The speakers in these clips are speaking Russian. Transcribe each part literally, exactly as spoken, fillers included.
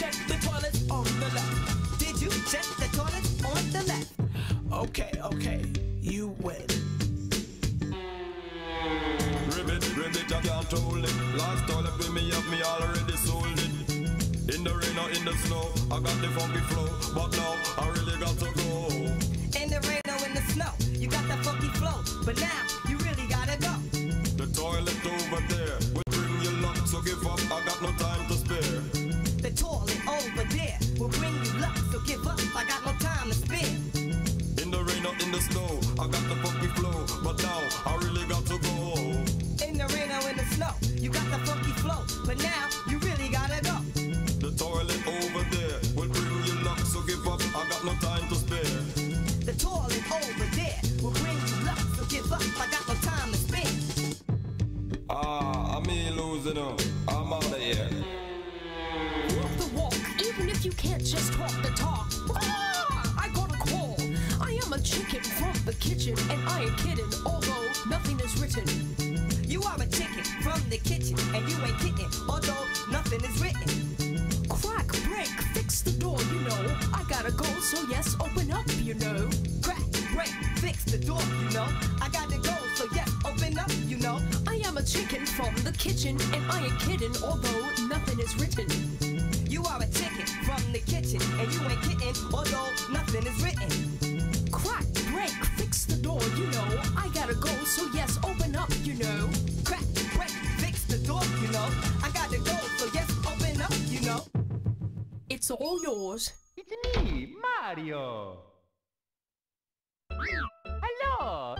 check the toilets on the left? Did you check the toilets on the left? Okay, okay, you win. Ribbit, ribbit, I can't hold it. Last toilet with me up, me already sold it. In the rain or in the snow, I got the funky flow, but now I really got to go. In the rain or in the snow, you got that funky flow, but now you really gotta go. The toilet over there will bring you luck, so give up, I got no time to spare. The toilet over there will bring you luck, so give up, I got no time to spare. In the rain or in the snow, I got the funky flow, but now I really got to go. In the rain or in the snow, you got the funky flow, but now you really gotta go. The toilet over there will bring you luck, so give up, I got no time to spare. The toilet over there will bring you luck, so give up, I got no time to spare. Ah, I'm me losing up, I'm out of here. Walk the walk, even if you can't just talk the talk. Ah, I got a call. I am a chicken from the kitchen, and I ain't kidding, although nothing is written. You are a chicken from the kitchen, and you ain't kidding, although nothing is written. Crack, break, fix the door, you know. I gotta go, so yes, open up, you know. Crack, break, fix the door, you know. I gotta go, so yes, open up, you know. I am a chicken from the kitchen, and I ain't kidding, although nothing is written. You are a chicken from the kitchen, and you ain't kidding, although nothing is written. Crack, break, fix the door, you know. I gotta go, so yes, open up, you know. Crack, break, fix the door, you know. I gotta go, so yes, open up, you know. It's all yours. It's me, Mario. Hello.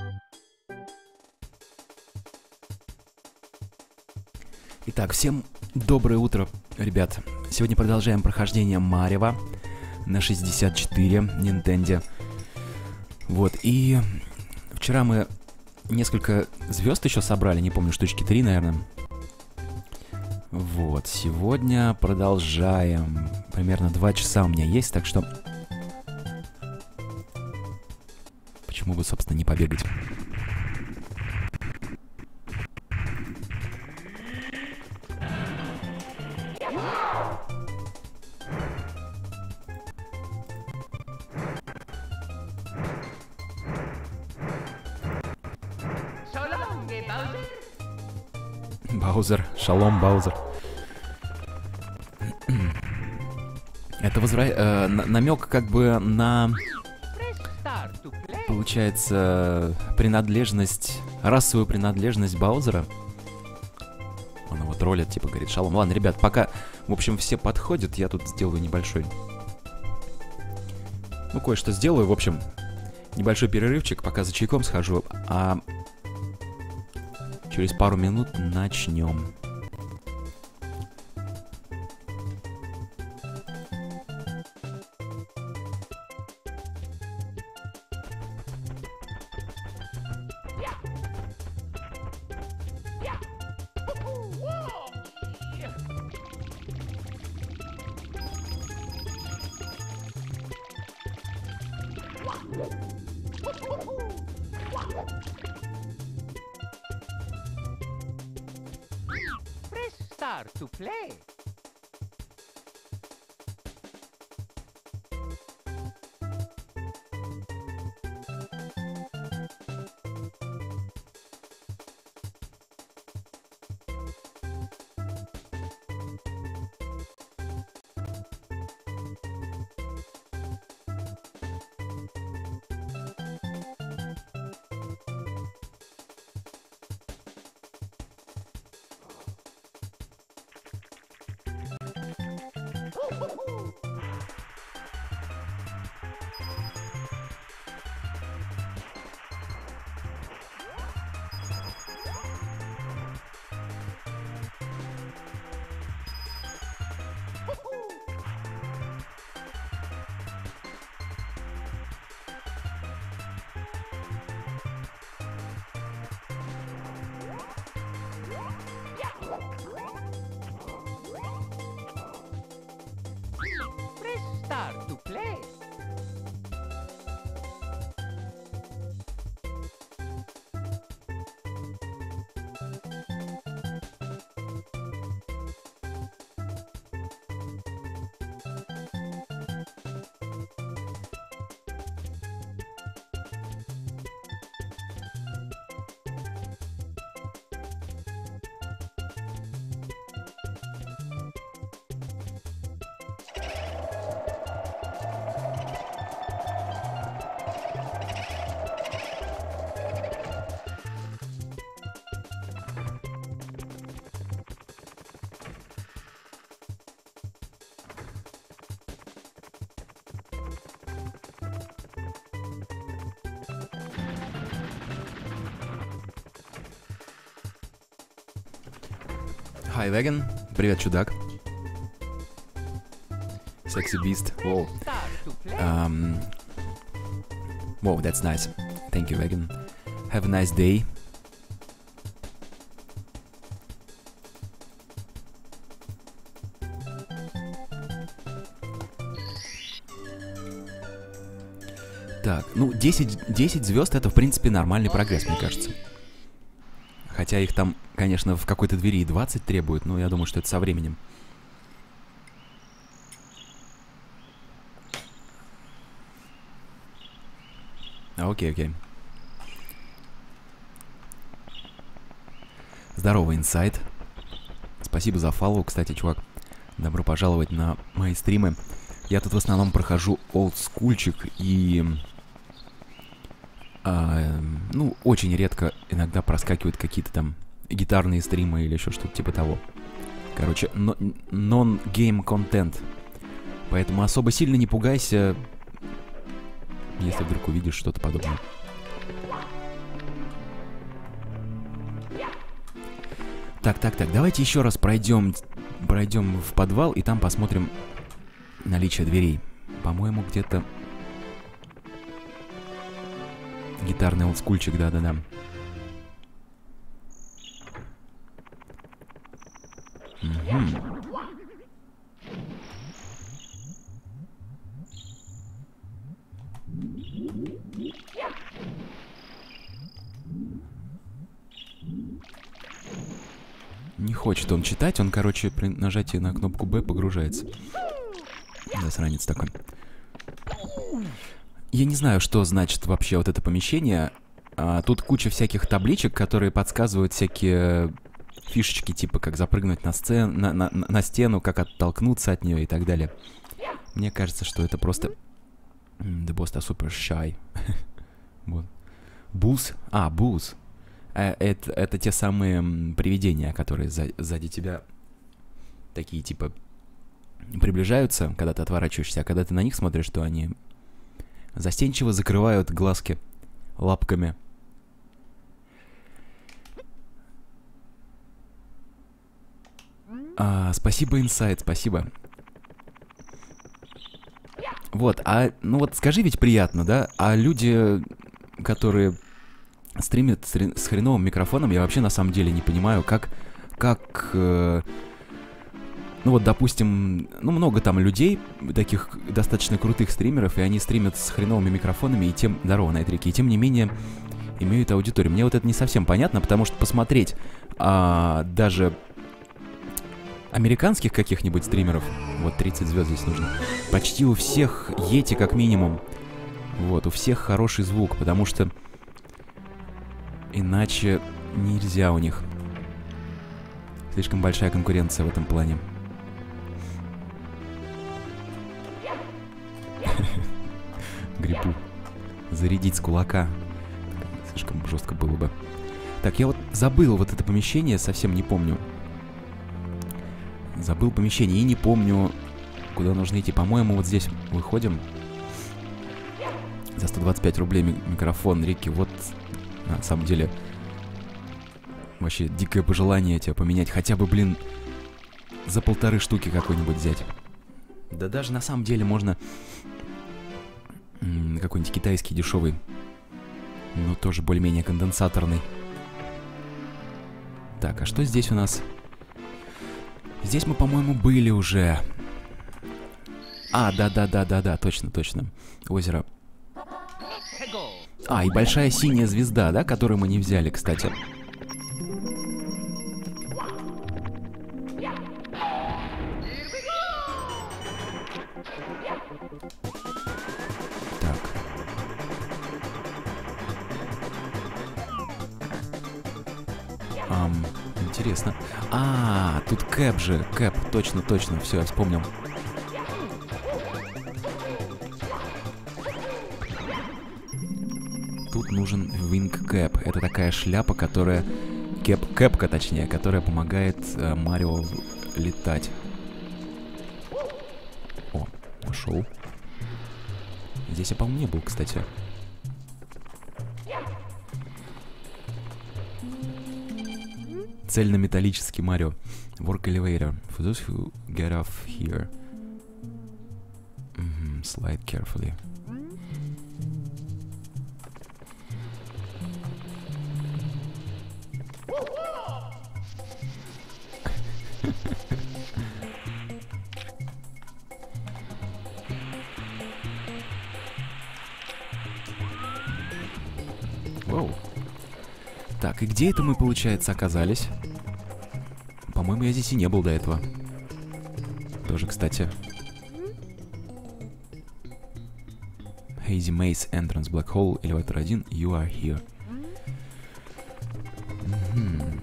Итак, всем доброе утро, ребят. Сегодня продолжаем прохождение Марева на шестьдесят четыре Nintendo. Вот, и вчера мы несколько звезд еще собрали, не помню, штучки три, наверное. Вот, сегодня продолжаем. Примерно два часа у меня есть, так что почему бы, собственно, не побегать? Баузер, шалом, Баузер. Это возра... э, намек как бы на, получается, принадлежность, расовую принадлежность Баузера. Он его троллит, типа говорит шалом. Ладно, ребят, пока, в общем, все подходят, я тут сделаю небольшой, ну, кое-что сделаю, в общем, небольшой перерывчик, пока за чайком схожу, а через пару минут начнем. Press start to play. Press start to play. Hi, Vegan. Привет, чудак. Sexy Beast. Wow. Um, wow, that's nice. Thank you, Vegan. Have a nice day. Так, ну, десять, десять звезд это, в принципе, нормальный прогресс, мне кажется. Хотя их там, конечно, в какой-то двери и двадцать требуют, но я думаю, что это со временем. Окей, окей. Здорово, Инсайд. Спасибо за фоллоу, кстати, чувак. Добро пожаловать на мои стримы. Я тут в основном прохожу олдскульчик и... А, ну, очень редко иногда проскакивают какие-то там гитарные стримы или еще что-то типа того. Короче, нон-гейм контент. Поэтому особо сильно не пугайся, если вдруг увидишь что-то подобное. Так, так, так, давайте еще раз пройдем, пройдем в подвал и там посмотрим наличие дверей. По-моему, где-то... Гитарный олдскульчик, да-да-да. Угу. Не хочет он читать, он, короче, при нажатии на кнопку Б погружается. Засранец такой. Я не знаю, что значит вообще вот это помещение. А, тут куча всяких табличек, которые подсказывают всякие фишечки, типа как запрыгнуть на, сцен... на, на, на стену, как оттолкнуться от нее и так далее. Мне кажется, что это просто... The boss are super shy. Вот. Буз. А, буз. А, это, это те самые привидения, которые за, сзади тебя такие, типа, приближаются, когда ты отворачиваешься, а когда ты на них смотришь, то они... застенчиво закрывают глазки лапками. А, спасибо, Инсайд, спасибо. Вот, а, ну вот скажи, ведь приятно, да? А люди, которые стримят с хреновым микрофоном, я вообще на самом деле не понимаю, как, как... Э, ну вот, допустим, ну много там людей, таких достаточно крутых стримеров, и они стримят с хреновыми микрофонами, и тем, здорово, Найтрики, и тем не менее имеют аудиторию. Мне вот это не совсем понятно, потому что посмотреть а, даже американских каких-нибудь стримеров, вот тридцать звезд здесь нужно, почти у всех Йети как минимум, вот, у всех хороший звук, потому что иначе нельзя у них. Слишком большая конкуренция в этом плане. Грибу. Зарядить с кулака. Слишком жестко было бы. Так, я вот забыл вот это помещение, совсем не помню. Забыл помещение и не помню, куда нужно идти. По-моему, вот здесь выходим. За сто двадцать пять рублей ми микрофон, Рики. Вот, на самом деле, вообще дикое пожелание тебя поменять. Хотя бы, блин, за полторы штуки какой-нибудь взять. Да даже на самом деле можно... какой-нибудь китайский дешевый, но тоже более-менее конденсаторный. Так, а что здесь у нас? Здесь мы, по-моему, были уже. А, да-да-да-да-да, точно-точно. Озеро. А, и большая синяя звезда, да, которую мы не взяли, кстати. Ам, интересно. А, тут кэп же, кэп, точно, точно, все, я вспомнил. Тут нужен wing cap. Это такая шляпа, которая... Кэп, кэпка, точнее, которая помогает э, Марио летать. О, нашел. Здесь я, по-моему, не был, кстати. Цельнометаллический Марио. Work elevator. For those who get off here. Mm-hmm. Slide carefully. Воу. Так, и где это мы, получается, оказались? По-моему, я здесь и не был до этого. Тоже, кстати. Hazy Maze Entrance Black Hole, элеватор один, you are here. Mm-hmm.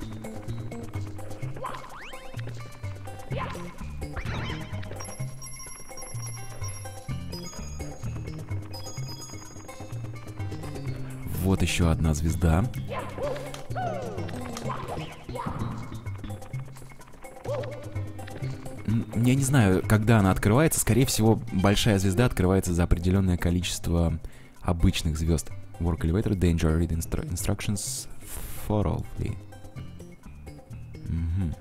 Вот еще одна звезда. Я не знаю, когда она открывается. Скорее всего, большая звезда открывается за определенное количество обычных звезд. Work elevator, danger, read instru instructions thoroughly. Угу.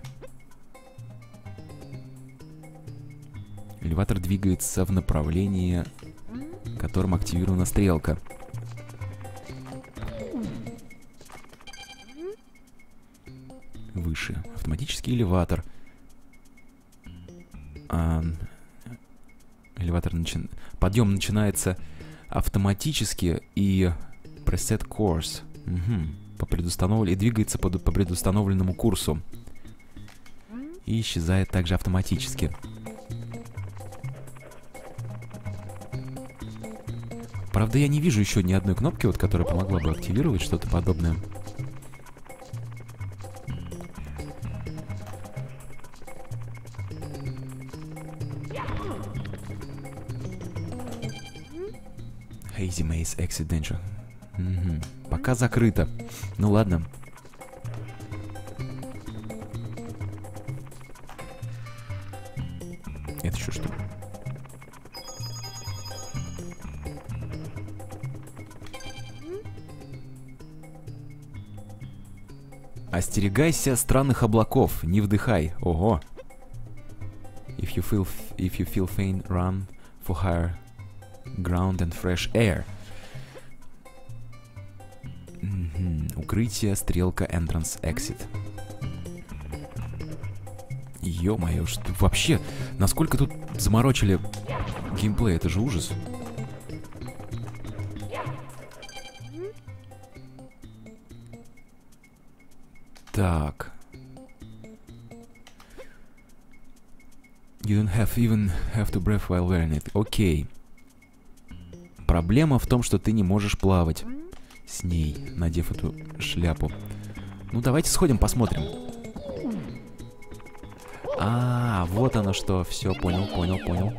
Элеватор двигается в направлении, которым активирована стрелка. Выше. Автоматический элеватор. А, элеватор начи... Подъем начинается автоматически и preset course. Угу. По предустановленному... И двигается по, по предустановленному курсу. И исчезает также автоматически. Правда, я не вижу еще ни одной кнопки, вот, которая помогла бы активировать что-то подобное. Hazy Maze Exit Danger. Угу. Пока закрыто. Ну ладно. Это еще что? Остерегайся странных облаков, не вдыхай. Ого. If you feel, if you feel faint, run for higher ground and fresh air. Mm-hmm. Укрытие, стрелка, entrance, exit. Ё-моё, что вообще, насколько тут заморочили геймплей, это же ужас. Так. You don't have even have to breathe while wearing it. Окей. Проблема в том, что ты не можешь плавать с ней, надев эту шляпу. Ну, давайте сходим, посмотрим. А, вот оно что. Все, понял, понял, понял.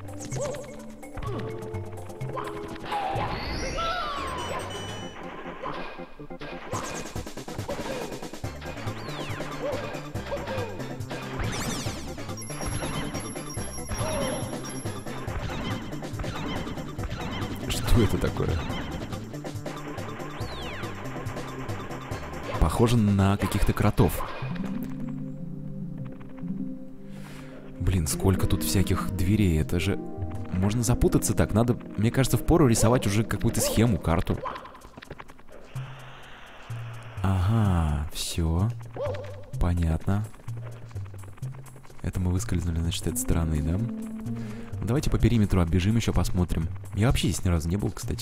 Что это такое? Похоже на каких-то кротов. Блин, сколько тут всяких дверей. Это же... Можно запутаться так. Надо, мне кажется, впору рисовать уже какую-то схему, карту. Ага, все. Понятно. Это мы выскользнули, значит, этой стороны, да? Давайте по периметру оббежим, еще посмотрим. Я вообще здесь ни разу не был, кстати.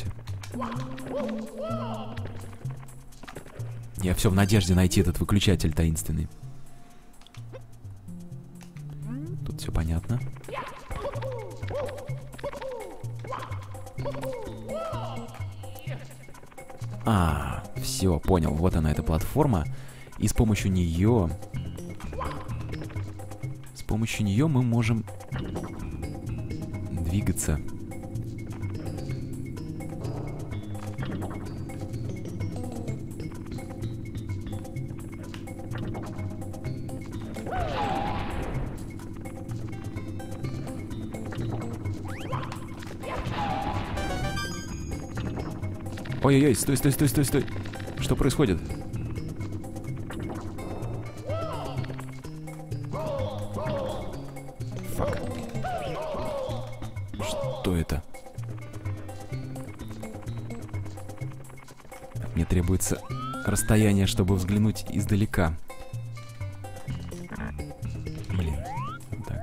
Я все в надежде найти этот выключатель таинственный. Тут все понятно. А, все, понял. Вот она, эта платформа. И с помощью нее... С помощью нее мы можем... двигаться. Ой-ой-ой, стой, стой, стой, стой, стой. Что происходит? Фак. Что это? Мне требуется расстояние, чтобы взглянуть издалека. Блин. Вот так.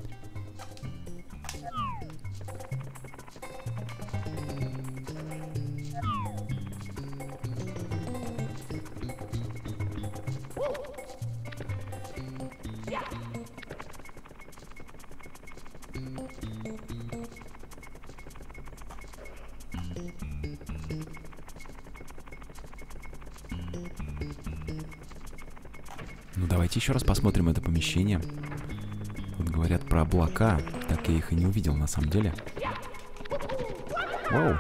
Ну, давайте еще раз посмотрим это помещение. Вот говорят про облака. Так я их и не увидел на самом деле. Вау.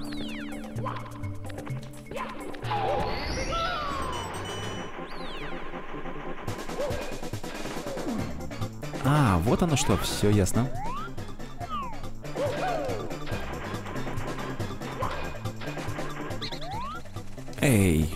А, вот оно что, все ясно. Эй.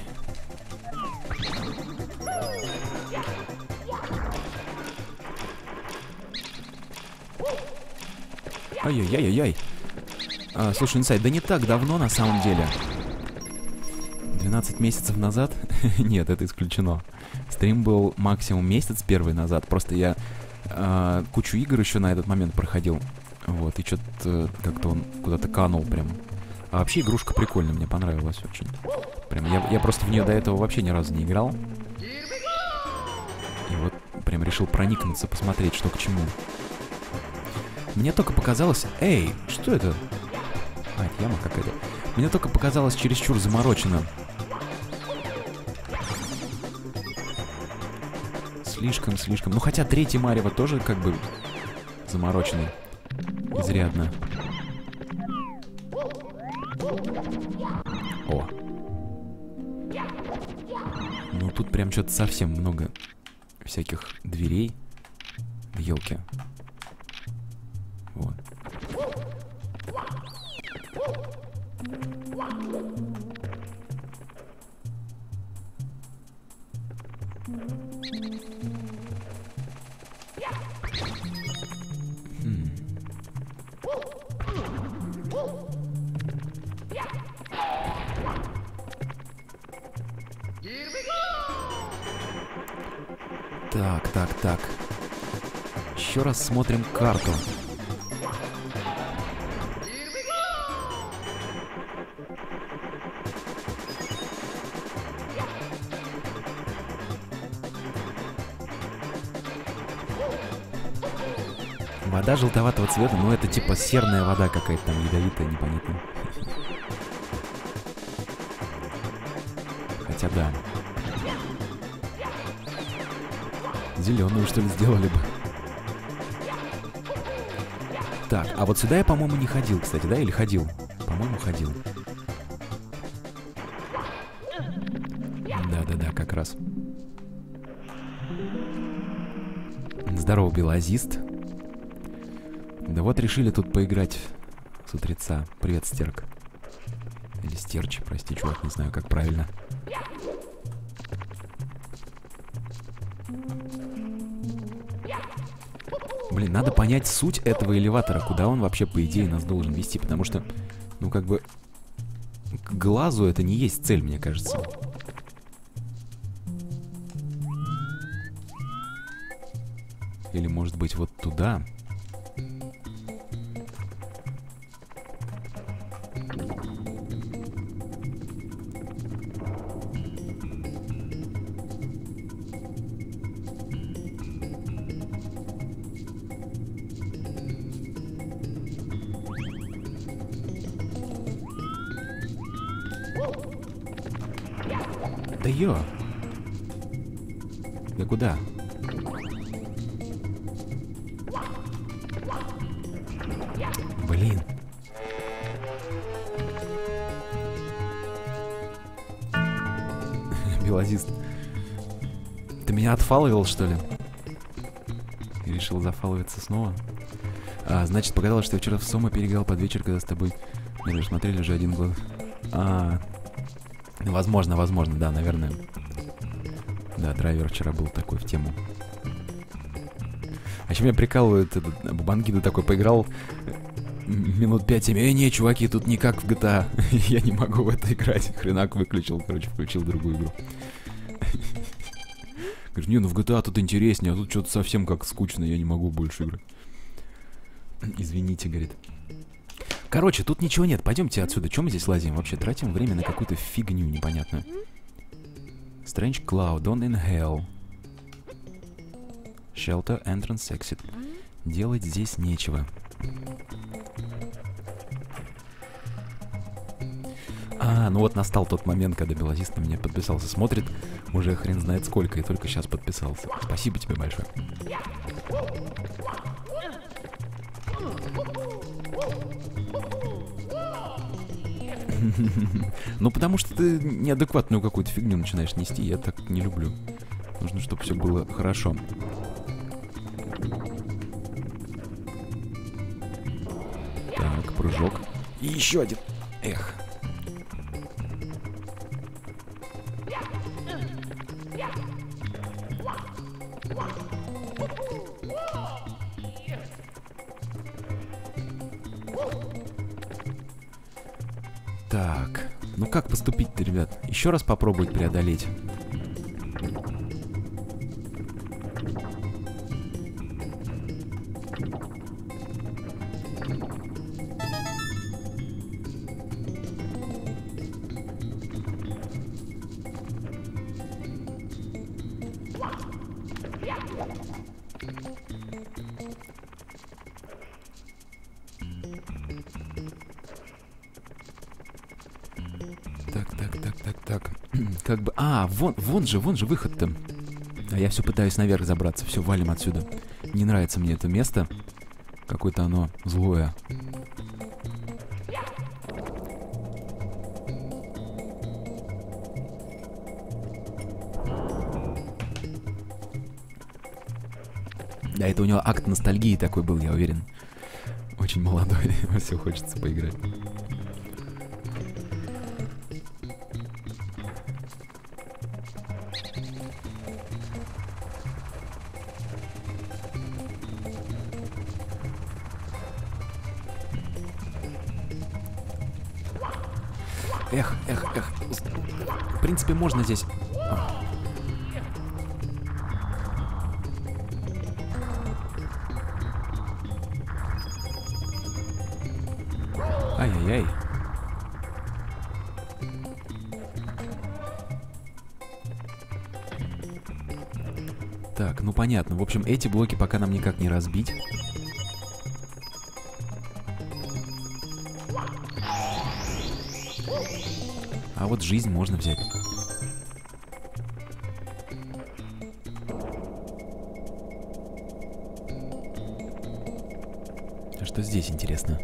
Ай-яй-яй-яй. А, слушай, Инсайд, да не так давно на самом деле. двенадцать месяцев назад? Нет, это исключено. Стрим был максимум месяц первый назад. Просто я а, кучу игр еще на этот момент проходил. Вот, и что-то как-то он куда-то канул прям. А вообще игрушка прикольная, мне понравилась очень. Прям я, я просто в нее до этого вообще ни разу не играл. И вот прям решил проникнуться, посмотреть, что к чему. Мне только показалось... Эй, что это? А, это яма какая-то. Мне только показалось чересчур заморочено. Слишком, слишком. Ну, хотя третий Марио тоже как бы замороченный. Изрядно. О. Ну, тут прям что-то совсем много всяких дверей. Елки. Вот. Хм. Так, так, так. Еще раз смотрим карту. Вода желтоватого цвета, ну это типа серная вода какая-то там, ядовитая, непонятная. Хотя да. Зеленую, что ли, сделали бы. Так, а вот сюда я, по-моему, не ходил, кстати, да? Или ходил? По-моему, ходил. Да-да-да, как раз. Здорово, белазист. Да вот решили тут поиграть с утреца. Привет, Стерк. Или Стерч, прости, чувак, не знаю, как правильно. Блин, надо понять суть этого элеватора, куда он вообще, по идее, нас должен вести, потому что, ну, как бы, к глазу это не есть цель, мне кажется. Или, может быть, вот туда. Да ё! Да куда? Блин. Белазист. Ты меня отфаловил, что ли? И решил зафаловиться снова? А, значит, показалось, что я вчера в Сома переиграл под вечер, когда с тобой... Мы же смотрели же один глаз. А, возможно, возможно, да, наверное. Да, драйвер вчера был такой в тему. А еще меня прикалывает этот Бабангида такой поиграл минут пять-семь. Эй, не, чуваки, тут не как в джи ти эй. Я не могу в это играть. Хренак выключил, короче, включил другую игру. Говорю, не, ну в джи ти эй тут интереснее, а тут что-то совсем как скучно, я не могу больше играть. Извините, говорит. Короче, тут ничего нет, пойдемте отсюда. Чем мы здесь лазим вообще? Тратим время на какую-то фигню непонятную. Strange Cloud, Don't Inhale. Shelter, Entrance, Exit. Делать здесь нечего. А, ну вот настал тот момент, когда Белазист на меня подписался. Смотрит уже хрен знает сколько, и только сейчас подписался. Спасибо тебе большое. Ну, потому что ты неадекватную какую-то фигню начинаешь нести, я так не люблю. Нужно, чтобы все было хорошо. Так, прыжок. И еще один. Эх. Так, ну как поступить-то, ребят? Еще раз попробовать преодолеть. Так, так, так, так, так. Как бы... А, вон, вон же, вон же выход-то. А я все пытаюсь наверх забраться. Все, валим отсюда. Не нравится мне это место. Какое-то оно злое. Да, это у него акт ностальгии такой был, я уверен. Очень молодой. Все хочется поиграть. Эх, эх, эх. В принципе, можно здесь... Ай-яй-яй. Так, ну понятно. В общем, эти блоки пока нам никак не разбить. А вот жизнь можно взять. А что здесь интересно?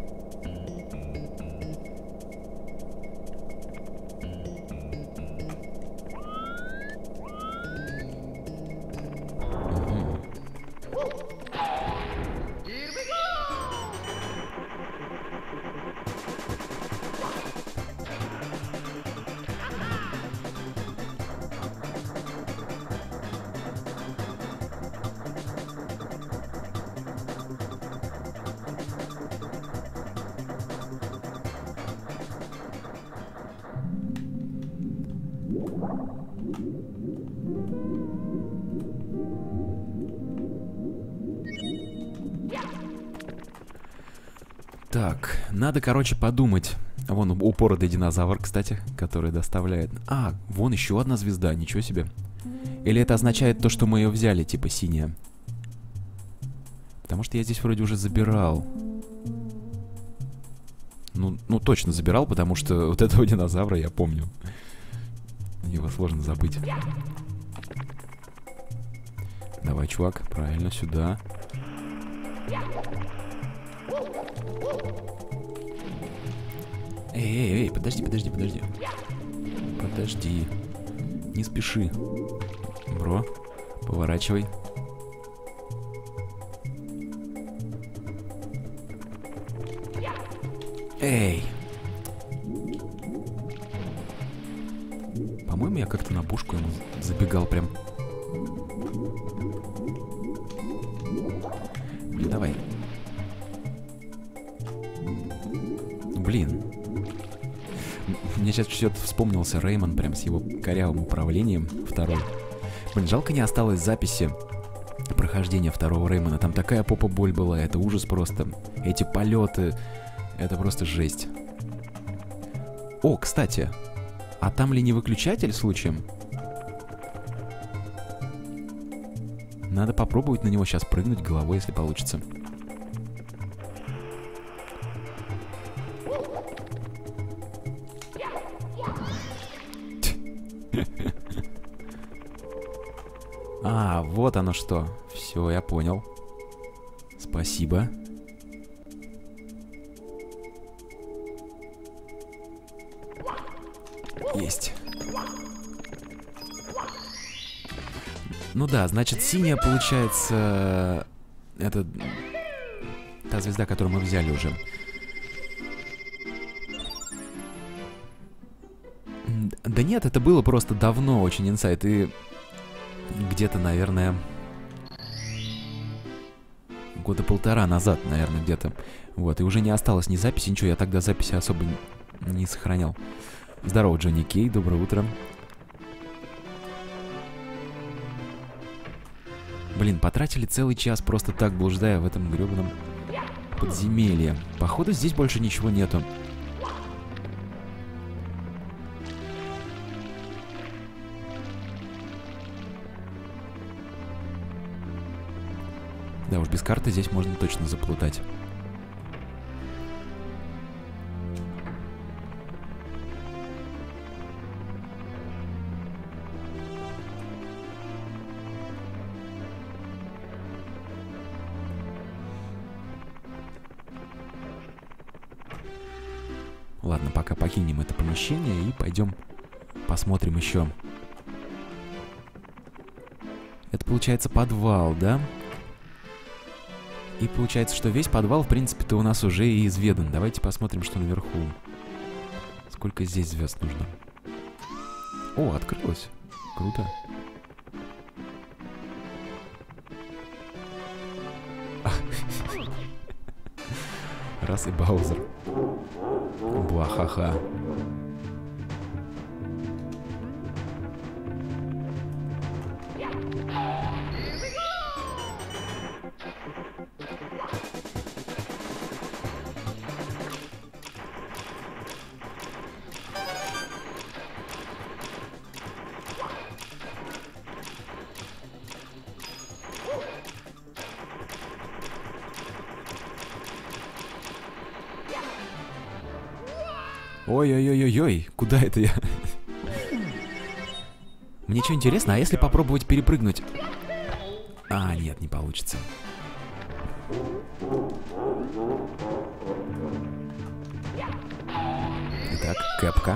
Так, надо, короче, подумать. Вон упоротый динозавр, кстати, который доставляет... А, вон еще одна звезда, ничего себе. Или это означает то, что мы ее взяли, типа синяя? Потому что я здесь вроде уже забирал. Ну, ну точно забирал, потому что вот этого динозавра я помню. Его сложно забыть. Давай, чувак, правильно, сюда. Эй, эй, эй, подожди, подожди, подожди. Подожди. Не спеши. Бро, поворачивай. Эй. По-моему, я как-то на бушку ему забегал прям. Давай. Блин. Мне сейчас что-то вспомнился Реймон прям с его корявым управлением. Второй. Блин, жалко не осталось записи прохождения второго Реймона. Там такая попа-боль была. Это ужас просто. Эти полеты. Это просто жесть. О, кстати. А там ли не выключатель случаем? Надо попробовать на него сейчас прыгнуть головой, если получится. А, вот оно что. Все, я понял. Спасибо. Есть. Ну да, значит, синяя получается... Это та звезда, которую мы взяли уже. Да нет, это было просто давно очень инсайт. И где-то, наверное... Года полтора назад, наверное, где-то. Вот, и уже не осталось ни записи, ничего. Я тогда записи особо не сохранял. Здорово, Джонни Кей, доброе утро. Блин, потратили целый час просто так, блуждая в этом гребаном подземелье. Походу, здесь больше ничего нету. Да уж, без карты здесь можно точно заплутать. Ладно, пока покинем это помещение и пойдем посмотрим еще. Это получается подвал, да? И получается, что весь подвал, в принципе-то, у нас уже и изведан. Давайте посмотрим, что наверху. Сколько здесь звезд нужно. О, открылось. Круто. Раз и Баузер. Буахаха. Ой-ой-ой-ой-ой, куда это я? Мне что интересно, а если попробовать перепрыгнуть? А, нет, не получится. Итак, кэпка.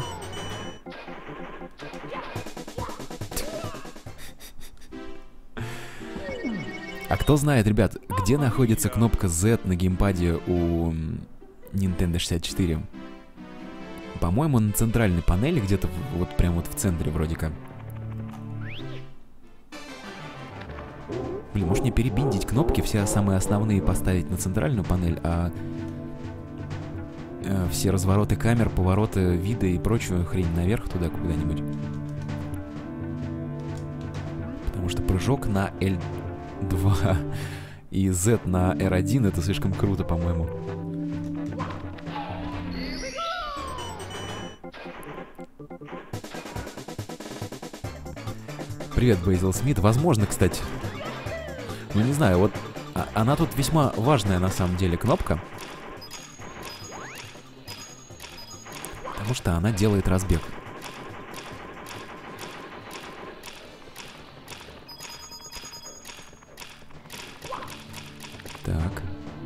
А кто знает, ребят, где находится кнопка Z на геймпаде у Nintendo шестьдесят четыре? По-моему, на центральной панели, где-то вот прям вот в центре вроде как. Блин, может не перебиндить кнопки, все самые основные поставить на центральную панель, а э, все развороты камер, повороты вида и прочую хрень наверх туда куда-нибудь. Потому что прыжок на эл два и Z на эр один это слишком круто, по-моему. Привет, Бейзил Смит. Возможно, кстати. Ну, не знаю, вот а, она тут весьма важная на самом деле кнопка. Потому что она делает разбег. Так.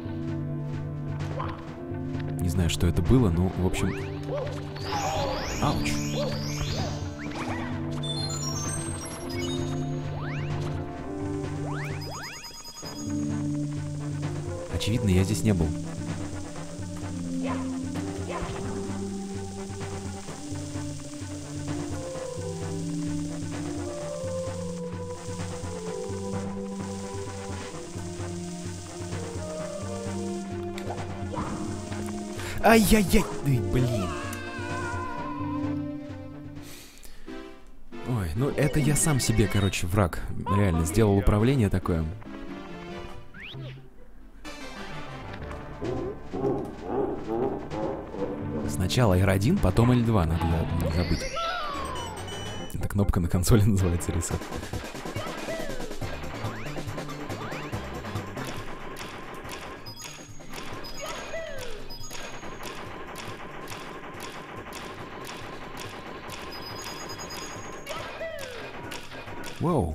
Не знаю, что это было, но, в общем... Ауч. Очевидно, я здесь не был. Ай-яй-яй! Ой, блин. Ой, ну это я сам себе, короче, враг. Реально, сделал управление такое. Сначала эр один, потом эл два, надо не забыть. Эта кнопка на консоли называется reset. Воу.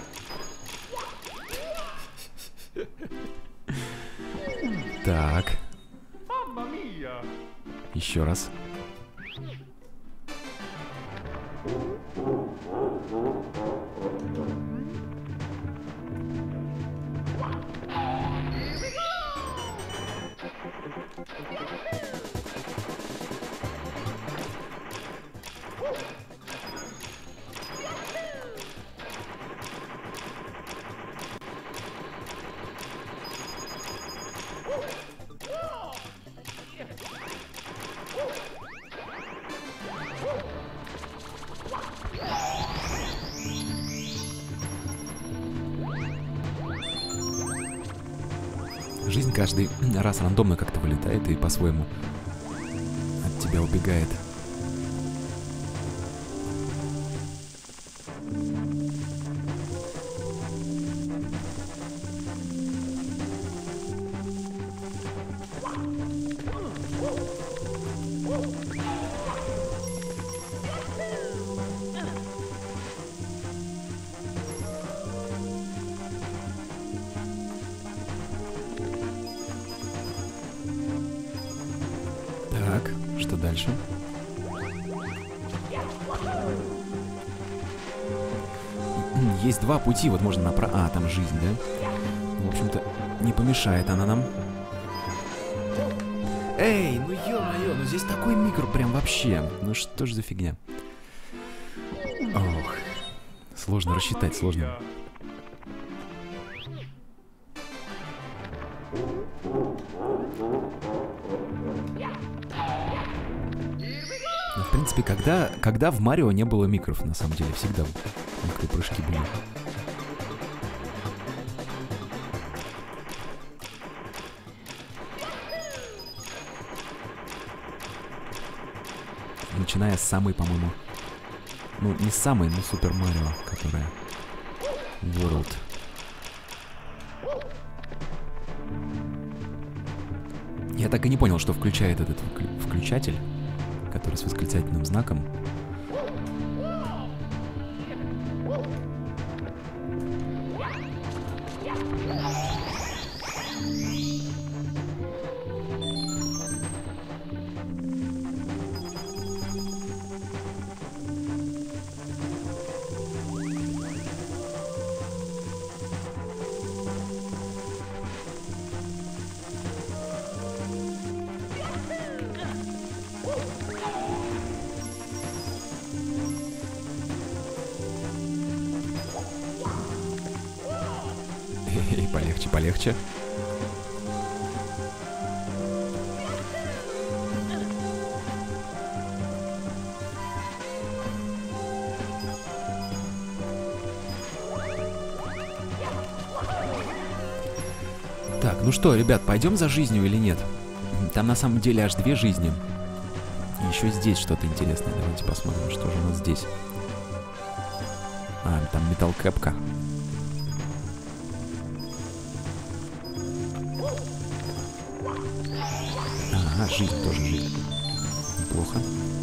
Так. Еще раз. Жизнь каждый раз рандомно как-то вылетает и по-своему от тебя убегает. Так, что дальше? Есть два пути, вот можно направо... А, там жизнь, да? В общем-то, не помешает она нам. Эй, ну ё-моё, ну здесь такой микро прям вообще. Ну что ж за фигня? Ох, сложно рассчитать, сложно. Ну, в принципе, когда, когда в Марио не было микров, на самом деле, всегда микропрыжки были. Начиная с самой, по-моему, ну, не самой, но Супер Марио, которая World. Я так и не понял, что включает этот включатель, который с восклицательным знаком. И полегче, полегче. Так, ну что, ребят, пойдем за жизнью или нет? Там на самом деле аж две жизни. И еще здесь что-то интересное. Давайте посмотрим, что же у нас здесь. А, там металл-кэпка. Ага, жизнь тоже жизнь. Неплохо.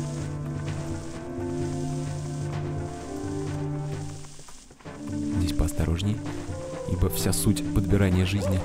Здесь поосторожней, ибо вся суть подбирания жизни.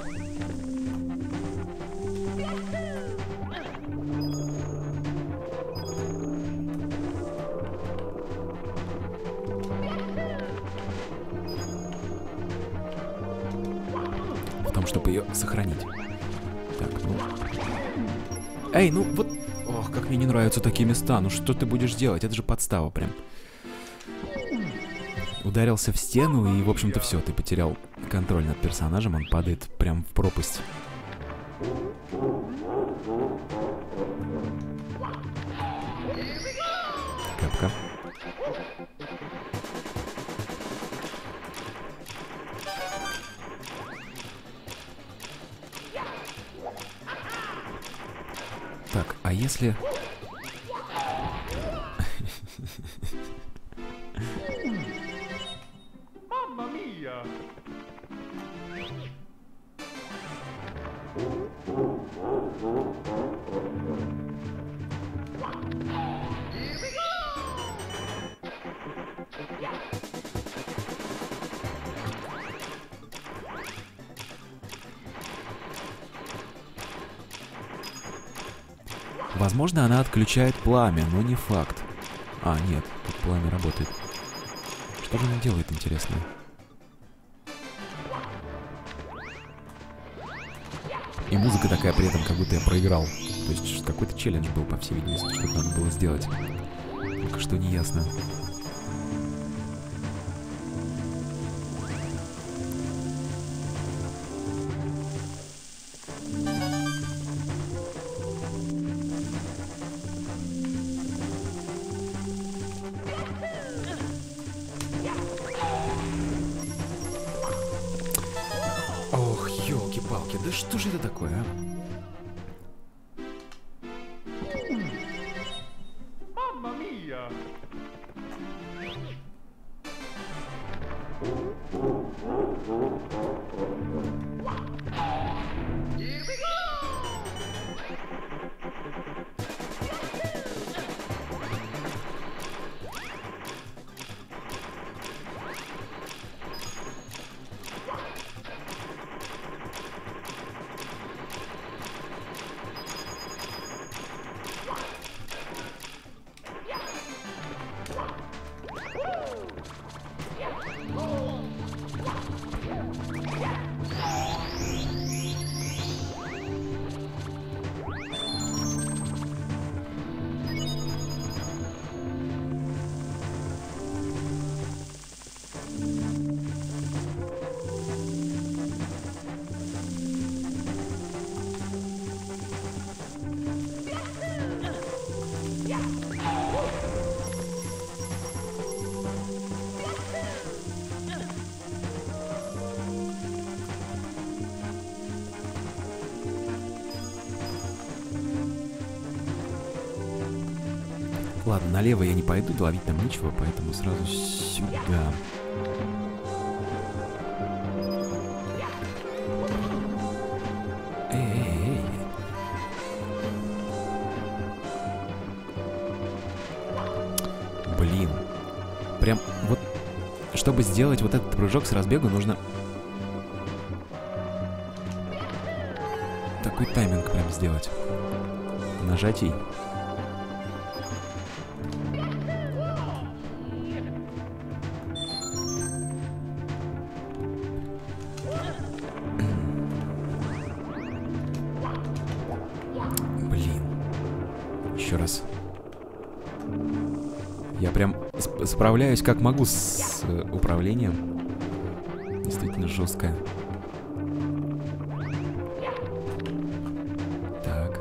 В том, чтобы ее сохранить. Так, ну... Эй, ну вот... Ох, как мне не нравятся такие места. Ну что ты будешь делать? Это же подстава прям. Ударился в стену и, в общем-то, все. Ты потерял контроль над персонажем. Он падает прям в пропасть. Капка. Так, а если... Mamma mia! Возможно, она отключает пламя, но не факт. А, нет, тут пламя работает. Что же она делает, интересно? И музыка такая при этом, как будто я проиграл. То есть какой-то челлендж был, по всей видимости, что надо было сделать. Только что не ясно. Ох, елки-палки, да что же это такое, а? Mamma mia! Ладно, налево я не пойду, ловить там нечего, поэтому сразу сюда. Эй-эй-эй. Блин. Прям вот, чтобы сделать вот этот прыжок с разбегу, нужно... Такой тайминг прям сделать. Нажатий. Еще раз. Я прям сп- справляюсь как могу с э, управлением. Действительно жесткое. Так.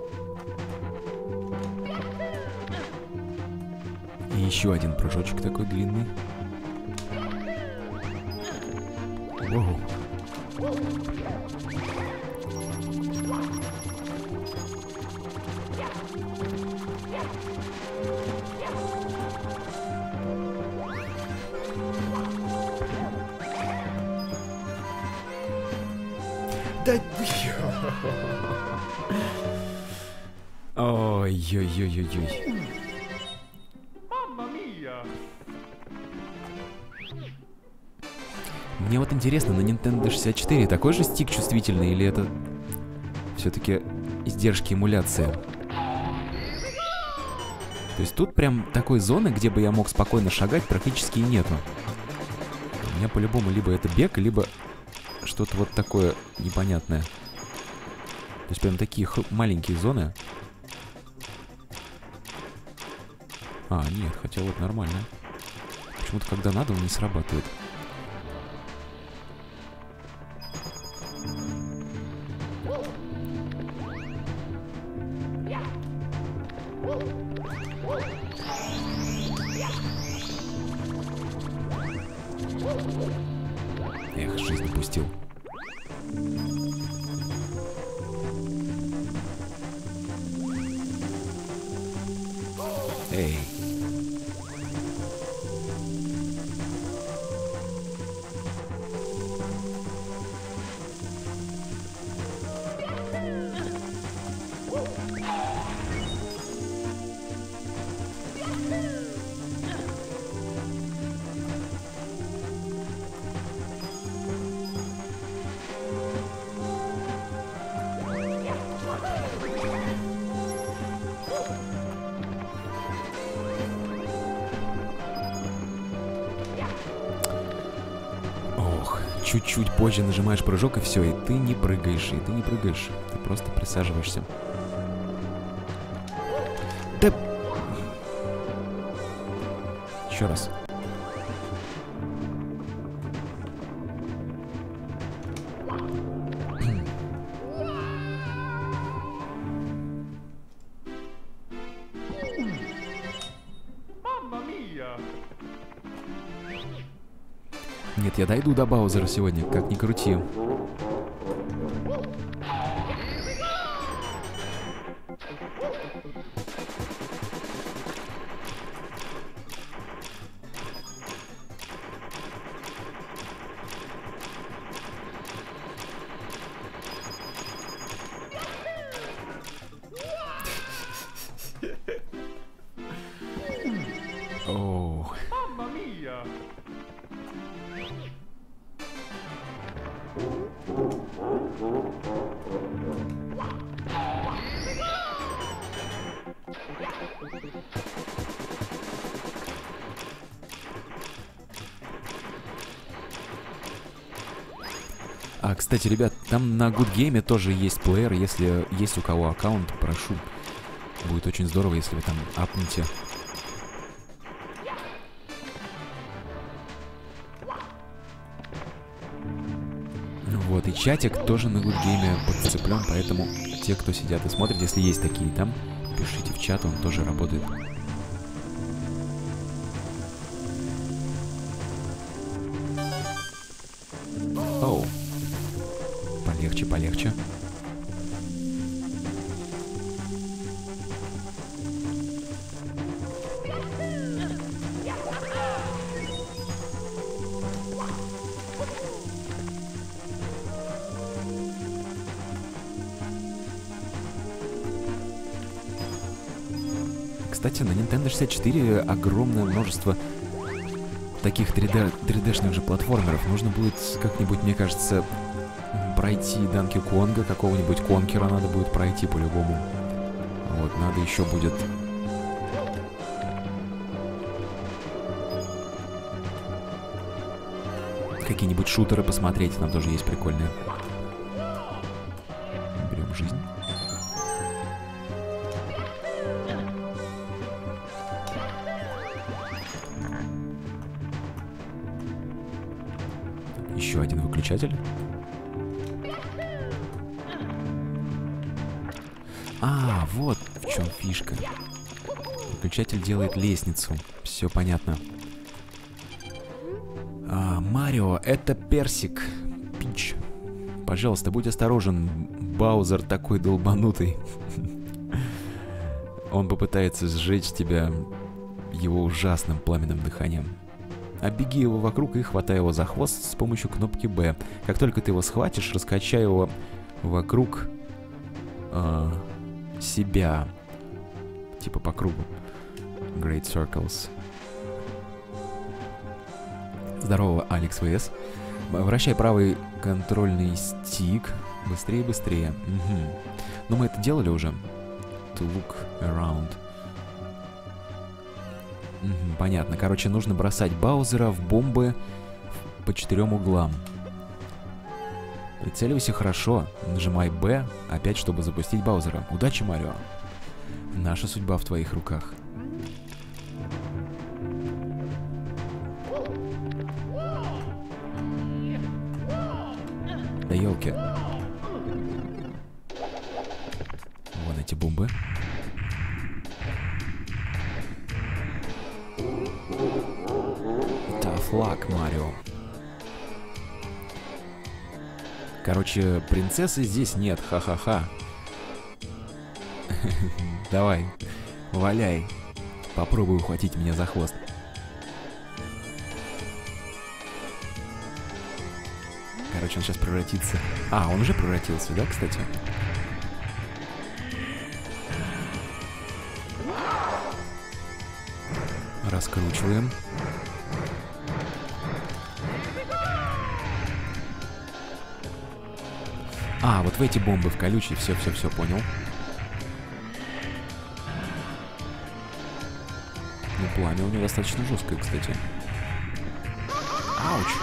И еще один прыжочек такой длинный. Воу. Да... Ой-ой-ой-ой-ой. Mamma mia! Мне вот интересно, на Nintendo шестьдесят четыре такой же стик чувствительный, или это все-таки издержки эмуляции? То есть тут прям такой зоны, где бы я мог спокойно шагать, практически и нету. У меня по-любому либо это бег, либо что-то вот такое непонятное. То есть прям такие маленькие зоны. А, нет, хотя вот нормально. Почему-то когда надо, он не срабатывает. Эх, жизнь упустил. Эй. Чуть-чуть позже нажимаешь прыжок, и все, и ты не прыгаешь, и ты не прыгаешь, ты просто присаживаешься. Да... Еще раз. Нет, я дойду до Баузера сегодня, как ни крути. Оу. А, кстати, ребят, там на Good Game тоже есть плеер. Если есть у кого аккаунт, прошу. Будет очень здорово, если вы там апнете. Вот, и чатик тоже на Good Game подцеплен, поэтому те, кто сидят и смотрят, если есть такие там, пишите в чат, он тоже работает. Оу. Полегче, полегче. Кстати, на Nintendo шестьдесят четыре огромное множество таких три дэ, три дэ-шных же платформеров. Нужно будет как-нибудь, мне кажется, пройти Данки Конга, какого-нибудь Конкера надо будет пройти по-любому. Вот, надо еще будет... какие-нибудь шутеры посмотреть, там тоже есть прикольные. Берем жизнь. Еще один выключатель. А, вот в чем фишка. Выключатель делает лестницу. Все понятно. А, Марио, это персик. Пинч. Пожалуйста, будь осторожен. Баузер такой долбанутый. Он попытается сжечь тебя его ужасным пламенным дыханием. Оббеги его вокруг и хватай его за хвост с помощью кнопки Б. Как только ты его схватишь, раскачай его вокруг э, себя. Типа по кругу. Great Circles. Здорово, Алекс ВС. Вращай правый контрольный стик. Быстрее, быстрее. Угу. Но мы это делали уже. To look around. Угу, понятно. Короче, нужно бросать Баузера в бомбы по четырем углам. Прицеливайся хорошо. Нажимай Б опять, чтобы запустить Баузера. Удачи, Марио. Наша судьба в твоих руках. Да елки. Вон эти бомбы. Clock, Марио. Короче, принцессы здесь нет, ха-ха-ха. Давай, валяй. Попробуй ухватить меня за хвост. Короче, он сейчас превратится... А, он уже превратился, да, кстати? Раскручиваем. А, вот в эти бомбы в колючие. Все, все, все, понял. Ну, пламя у него достаточно жесткое, кстати. Ауч.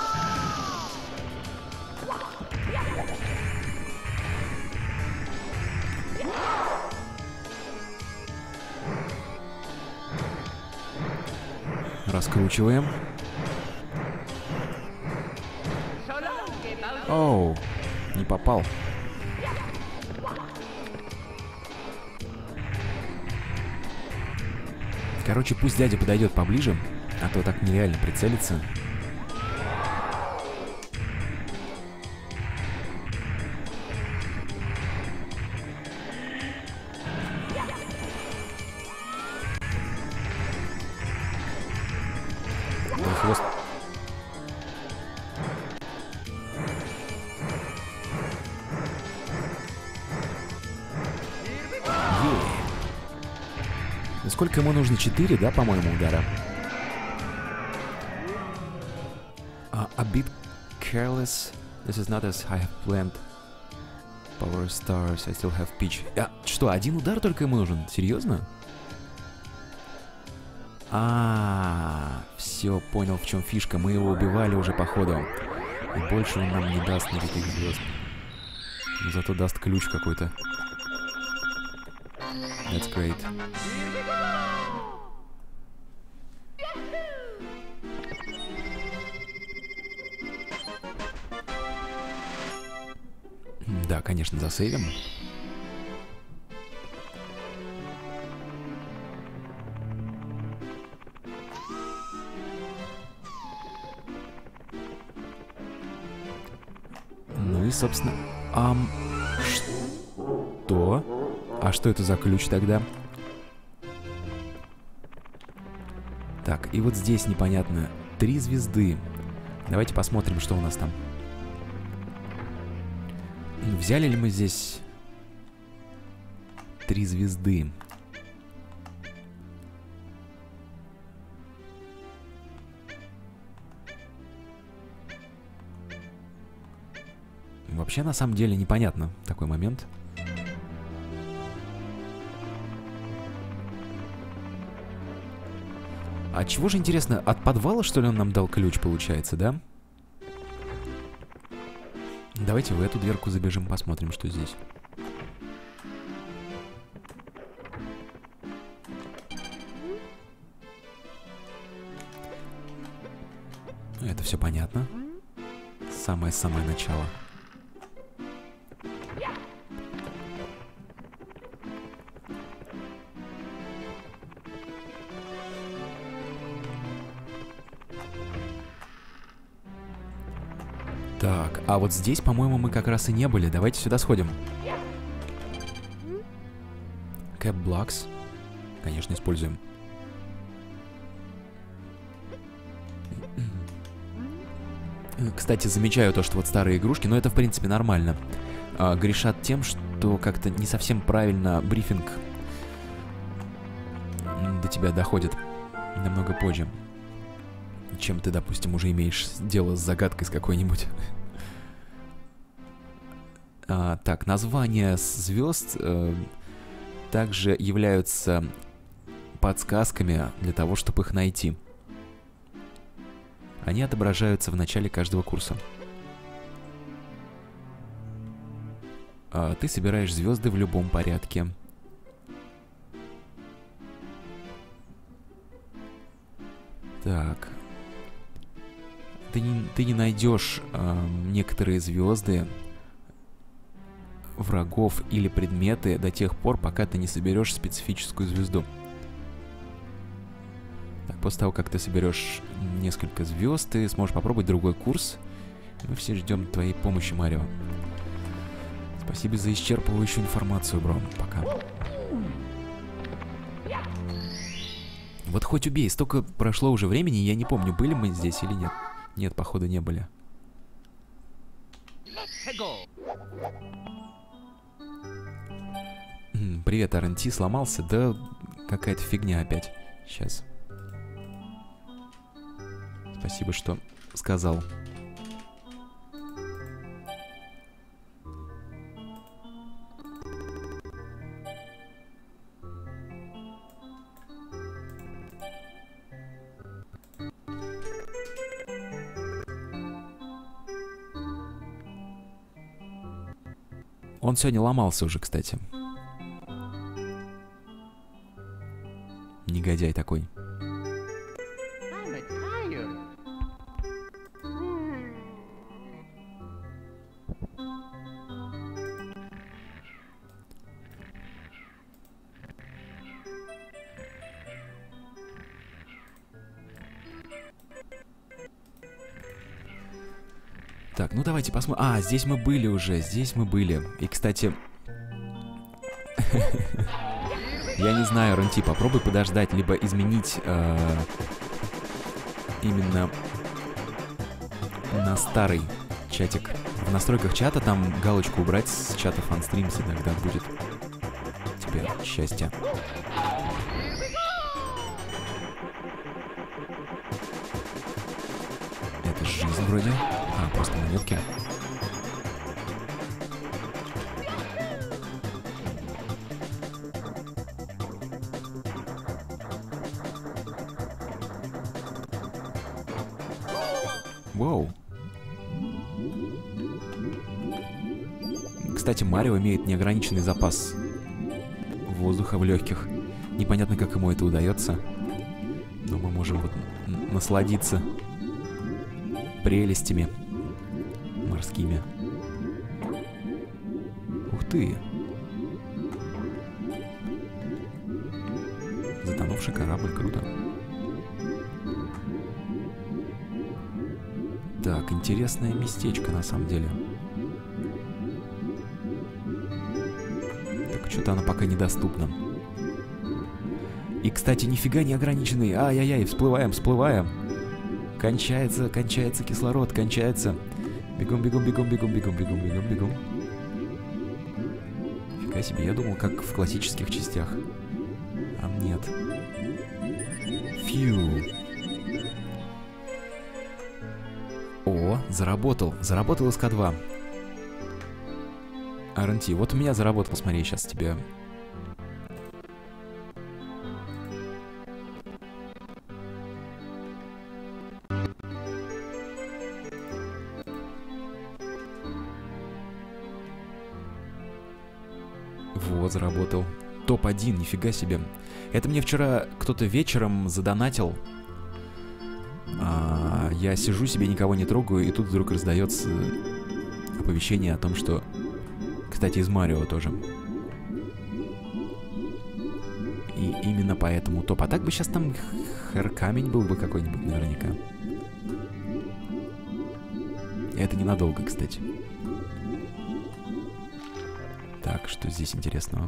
Раскручиваем. Оу, не попал. Короче, пусть дядя подойдет поближе, а то так нереально прицелиться. Хвост. Е. Сколько ему нужно? четыре, да, по-моему, удара? Uh, a bit careless. This is not as I have planned. Power stars. I still have peach. А, что, один удар только ему нужен? Серьезно? А, все, понял, в чем фишка. Мы его убивали уже по ходу. И больше он нам не даст никаких звезд. Но зато даст ключ какой-то. That's great. Да, конечно, засейвим. Ну и, собственно... Ам... Что? А что это за ключ тогда? Так, и вот здесь непонятно. Три звезды. Давайте посмотрим, что у нас там. Взяли ли мы здесь три звезды? Вообще, на самом деле, непонятно такой момент. А чего же, интересно, от подвала, что ли, он нам дал ключ, получается, да? Давайте в эту дверку забежим, посмотрим, что здесь. Это все понятно. Самое-самое начало. Так, а вот здесь, по-моему, мы как раз и не были. Давайте сюда сходим. Cap blocks. Конечно, используем. Кстати, замечаю то, что вот старые игрушки, но это, в принципе, нормально, а, грешат тем, что как-то не совсем правильно брифинг до тебя доходит намного позже, чем ты, допустим, уже имеешь дело с загадкой с какой-нибудь. А, так, названия звезд э, также являются подсказками для того, чтобы их найти. Они отображаются в начале каждого курса. А, ты собираешь звезды в любом порядке. Так. Ты не, ты не найдешь э, некоторые звезды, врагов или предметы до тех пор, пока ты не соберешь специфическую звезду. Так, после того, как ты соберешь несколько звезд, ты сможешь попробовать другой курс. Мы все ждем твоей помощи, Марио. Спасибо за исчерпывающую информацию, бро. Пока. Вот хоть убей, столько прошло уже времени, я не помню, были мы здесь или нет. Нет, походу, не были. Привет, эр эн ти, сломался? Да какая-то фигня опять. Сейчас. Спасибо, что сказал. Он сегодня ломался уже, кстати. Негодяй такой. Так, ну давайте посмотрим. А, здесь мы были уже, здесь мы были. И, кстати... Я не знаю, эр эн ти, попробуй подождать, либо изменить э, именно на старый чатик. В настройках чата там галочку убрать с чата фанстримс, и тогда будет тебе счастье. Это жизнь вроде. А, просто монетки. Воу. Кстати, Марио имеет неограниченный запас воздуха в легких. Непонятно, как ему это удается. Но мы можем вот насладиться прелестями морскими. Ух ты! Затонувший корабль, круто. Так, интересное местечко на самом деле. Так, что-то оно пока недоступно. И, кстати, нифига не ограниченный. Ай-яй-яй, всплываем, всплываем. Кончается, кончается кислород, кончается. Бегом, бегом, бегом, бегом, бегом, бегом, бегом, бегом. Фига себе, я думал, как в классических частях. А нет. Фью. О, заработал. Заработал эс ка два. эр эн ти, вот у меня заработал, смотри, сейчас тебе... Вот, заработал. топ один, нифига себе. Это мне вчера кто-то вечером задонатил. А, я сижу себе, никого не трогаю, и тут вдруг раздается оповещение о том, что... Кстати, из Марио тоже. И именно поэтому топ. А так бы сейчас там хэр-камень был бы какой-нибудь наверняка. Это ненадолго, кстати. Так, что здесь интересного?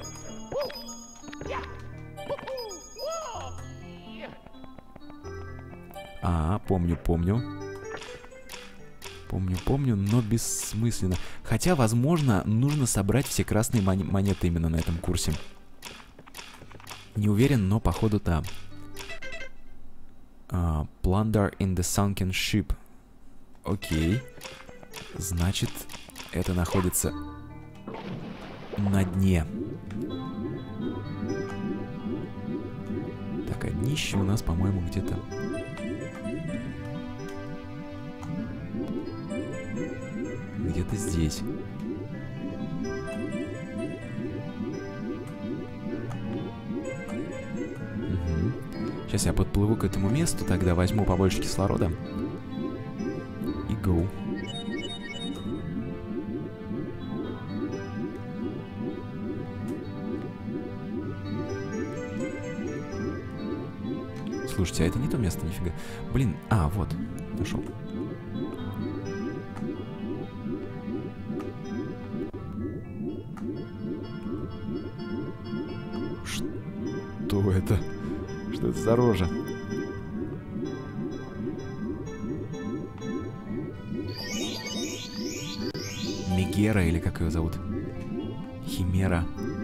А, помню, помню. Помню, помню, но бессмысленно. Хотя, возможно, нужно собрать все красные мон- монеты именно на этом курсе. Не уверен, но походу да. Uh, Plunder in the sunken ship. Окей. Значит, это находится на дне. Так, а днище у нас, по-моему, где-то... Где-то здесь. Угу. Сейчас я подплыву к этому месту, тогда возьму побольше кислорода. И go. Слушайте, а это не то место, нифига. Блин, а, вот, нашел. Что это? Что это за рожа? Мегера, или как ее зовут? Химера.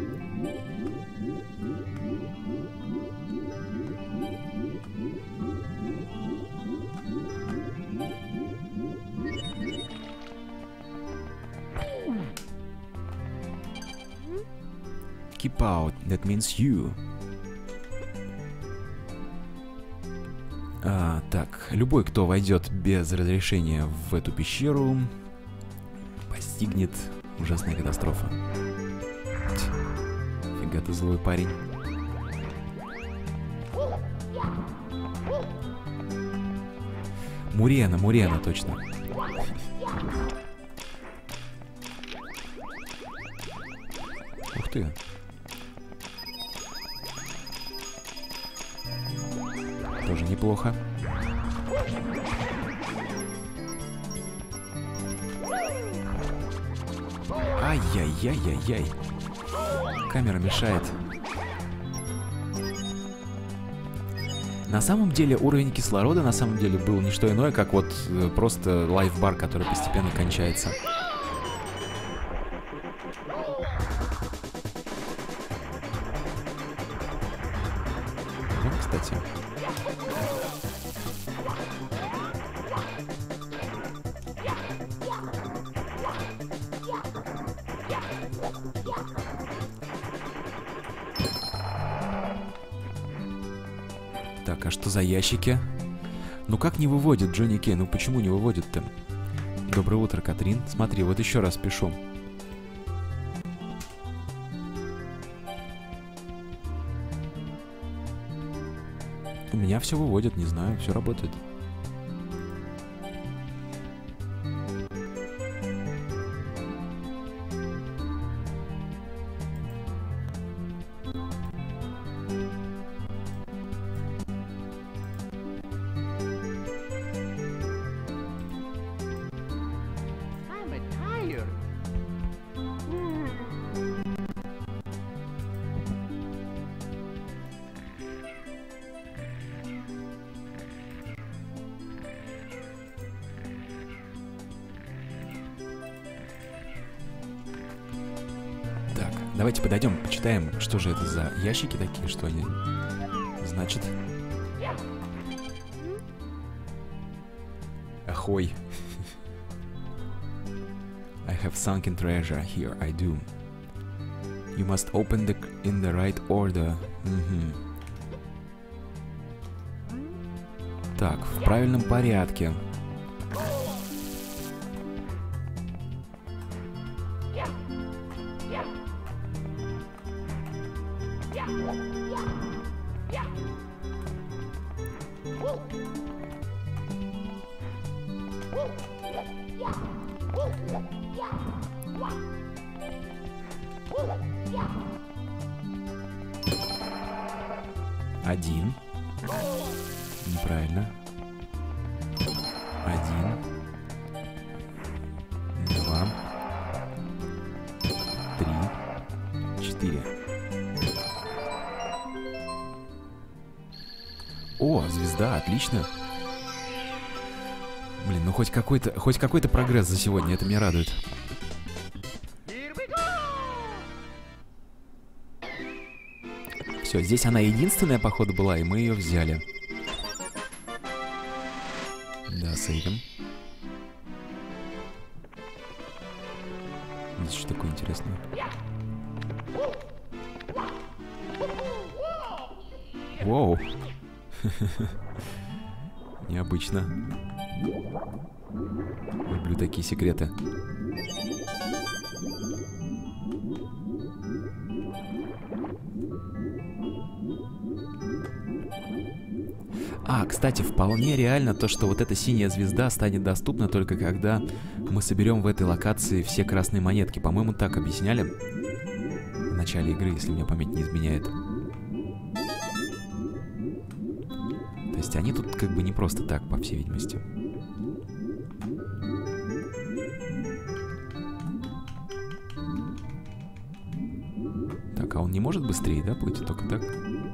Keep out, that means you. А, так, любой, кто войдет без разрешения в эту пещеру, постигнет ужасная катастрофа. Фига ты злой парень. Мурена, Мурена, точно. Ух ты. Тоже неплохо. Ай-яй-яй-яй-яй. Камера мешает. На самом деле уровень кислорода на самом деле был не что иное, как вот э, просто лайфбар, который постепенно кончается. Вот, кстати. Так, а что за ящики? Ну как не выводит Джонни Кей? Ну почему не выводит-то? Доброе утро, Катрин. Смотри, вот еще раз пишу. У меня все выводит, не знаю, все работает. Давайте подойдем, почитаем, что же это за ящики такие, что они значат. Ахой. I have sunken treasure here, I do. You must open the in the right order. Mm-hmm. Так, в правильном порядке. Один. Неправильно. Один. Два. Три. Четыре. О, звезда, отлично. Блин, ну хоть какой-то, хоть какой-то прогресс за сегодня, это меня радует. Все, здесь она единственная, походу, была, и мы ее взяли. Да, сейвим. Здесь что такое интересное? Воу. Необычно. Люблю такие секреты. А, кстати, вполне реально то, что вот эта синяя звезда станет доступна только когда мы соберем в этой локации все красные монетки. По-моему, так объясняли в начале игры, если мне память не изменяет. есть они тут как бы не просто так, по всей видимости. Так, а он не может быстрее, да, плыть только так?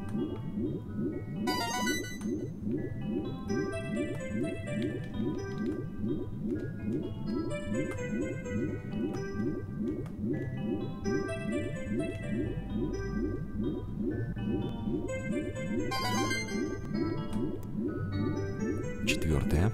Четвертое.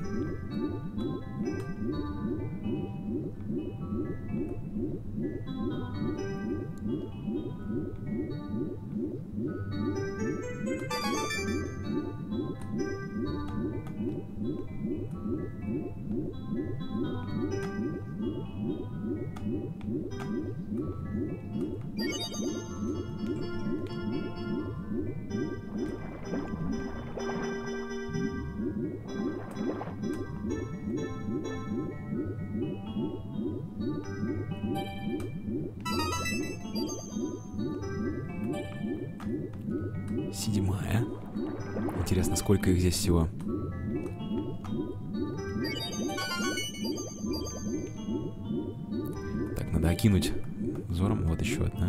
Седьмая. Интересно, сколько их здесь всего? Так, надо окинуть взором. Вот еще одна.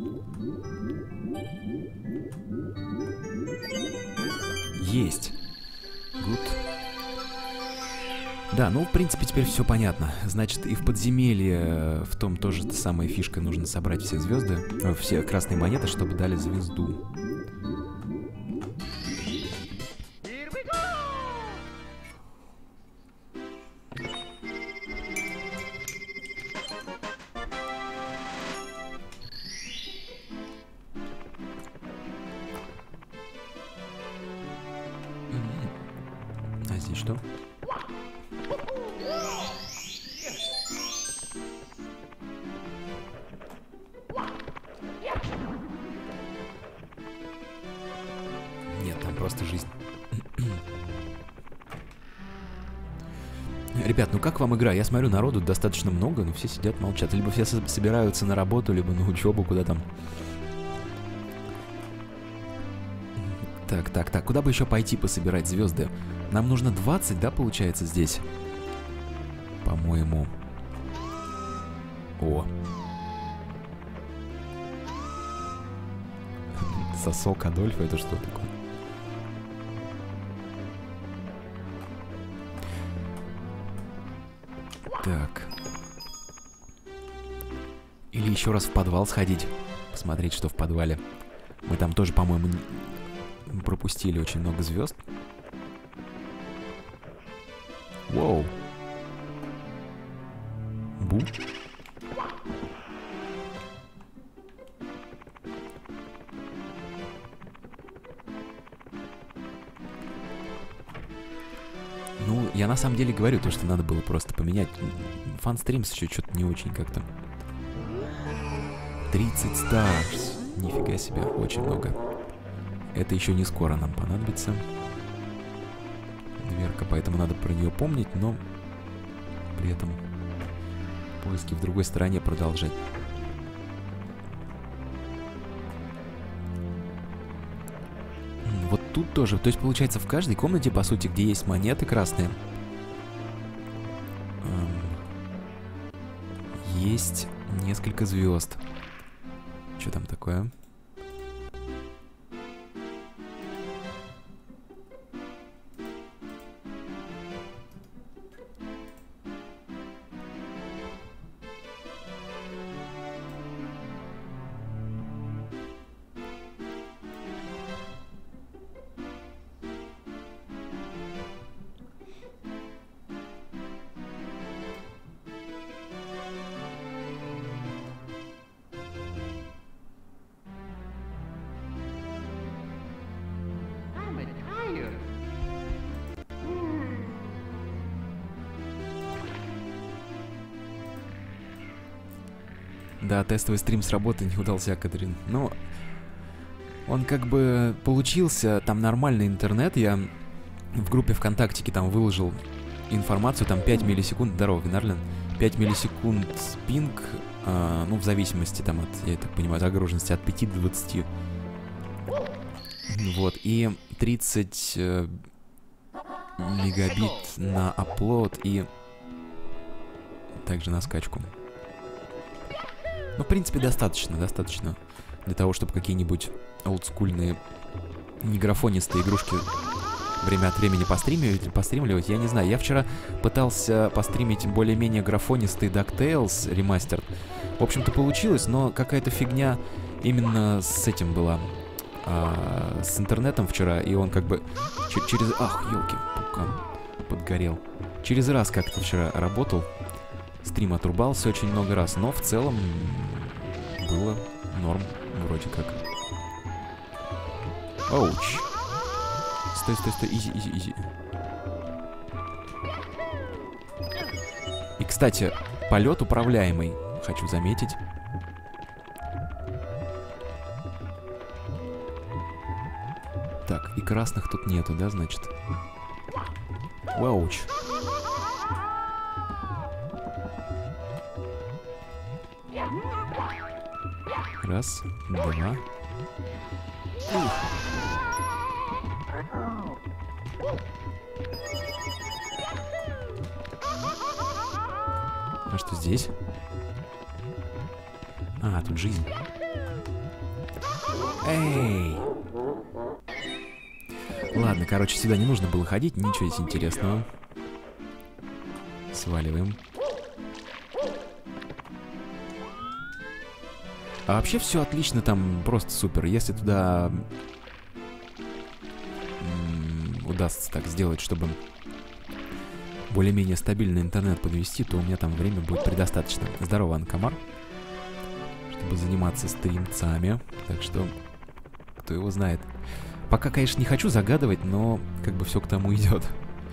Есть. Good. Да, ну, в принципе, теперь все понятно. Значит, и в подземелье в том тоже та самая фишка. Нужно собрать все звезды, э, все красные монеты, чтобы дали звезду. А здесь что? Нет, там просто жизнь. Ребят, ну как вам игра? Я смотрю, народу достаточно много, но все сидят, молчат. Либо все со- собираются на работу, либо на учебу, куда там. Так, так, так, куда бы еще пойти пособирать звезды? Нам нужно двадцать, да, получается, здесь? По-моему. О. Сосок Адольфа, это что такое? Так. Или еще раз в подвал сходить, посмотреть, что в подвале. Мы там тоже, по-моему, пропустили очень много звезд. Воу. Бу. Ну, я на самом деле говорю то, что надо было просто поменять. Фанстримс еще что-то не очень как-то. тридцать старс. Нифига себе, очень много. Это еще не скоро нам понадобится. Дверка, поэтому надо про нее помнить, но при этом поиски в другой стороне продолжать. Вот тут тоже. То есть, получается, в каждой комнате, по сути, где есть монеты красные, есть несколько звезд. Что там такое? Да, тестовый стрим с работы не удался, Катрин. Но он как бы получился, там нормальный интернет. Я в группе ВКонтактике там выложил информацию, там пять миллисекунд, здорово, Винарлен, пять миллисекунд пинг, э, ну, в зависимости там от, я так понимаю, загруженности от пяти до двадцати. Вот, и тридцать мегабит на апплод и также на скачку. Ну, в принципе, достаточно, достаточно для того, чтобы какие-нибудь олдскульные неграфонистые игрушки время от времени постримливать, постримливать. Я не знаю, я вчера пытался постримить более-менее графонистый DuckTales ремастер. В общем-то, получилось, но какая-то фигня именно с этим была. А, с интернетом вчера, и он как бы через... Ах, елки-пукан, подгорел. Через раз как-то вчера работал. Стрим отрубался очень много раз, но в целом было норм, вроде как. Оуч. Стой, стой, стой, изи, изи, изи. И, кстати, полет управляемый, хочу заметить. Так, и красных тут нету, да, значит? Оуч. Раз, два. Ух. А что здесь? А, тут жизнь. Эй! Ладно, короче, сюда не нужно было ходить, ничего здесь интересного. Сваливаем. А вообще все отлично, там просто супер. Если туда удастся так сделать, чтобы более-менее стабильный интернет подвести, то у меня там время будет предостаточно. Здорово, Анкомар. Чтобы заниматься стримцами. Так что, кто его знает. Пока, конечно, не хочу загадывать, но как бы все к тому идет.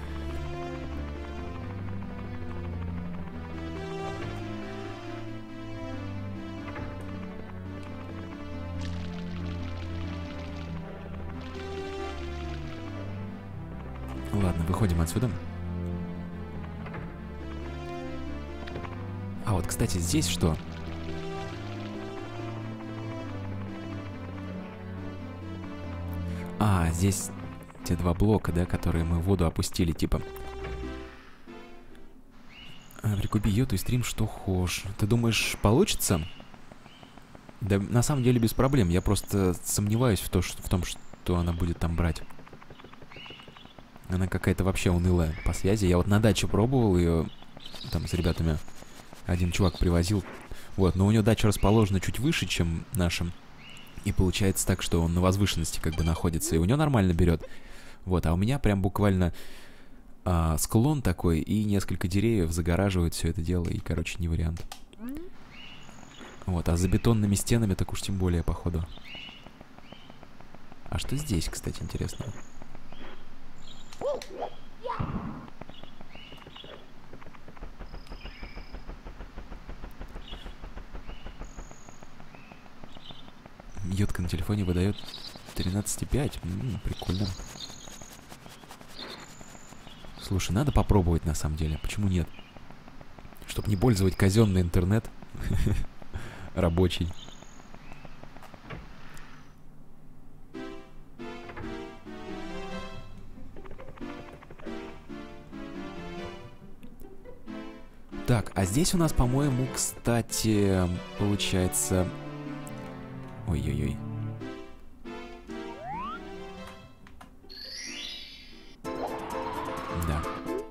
Ладно, выходим отсюда. А вот, кстати, здесь что? А, здесь те два блока, да, которые мы в воду опустили, типа. Прикупи йоту и стрим, что хочешь. Ты думаешь, получится? Да, на самом деле без проблем. Я просто сомневаюсь в, то, что, в том, что она будет там брать. Она какая-то вообще унылая по связи. Я вот на даче пробовал ее, там с ребятами. Один чувак привозил. Вот, но у него дача расположена чуть выше, чем наша. И получается так, что он на возвышенности как бы находится. И у него нормально берет. Вот, а у меня прям буквально а, склон такой. И несколько деревьев загораживают все это дело. И, короче, не вариант. Вот, а за бетонными стенами так уж тем более, походу. А что здесь, кстати, интересно? Йотка на телефоне выдает тринадцать и пять. М-м, прикольно. Слушай, надо попробовать на самом деле. Почему нет? Чтобы не пользовать казенный интернет. Рабочий. Так, а здесь у нас, по-моему, кстати, получается... Ой-ой-ой. Да.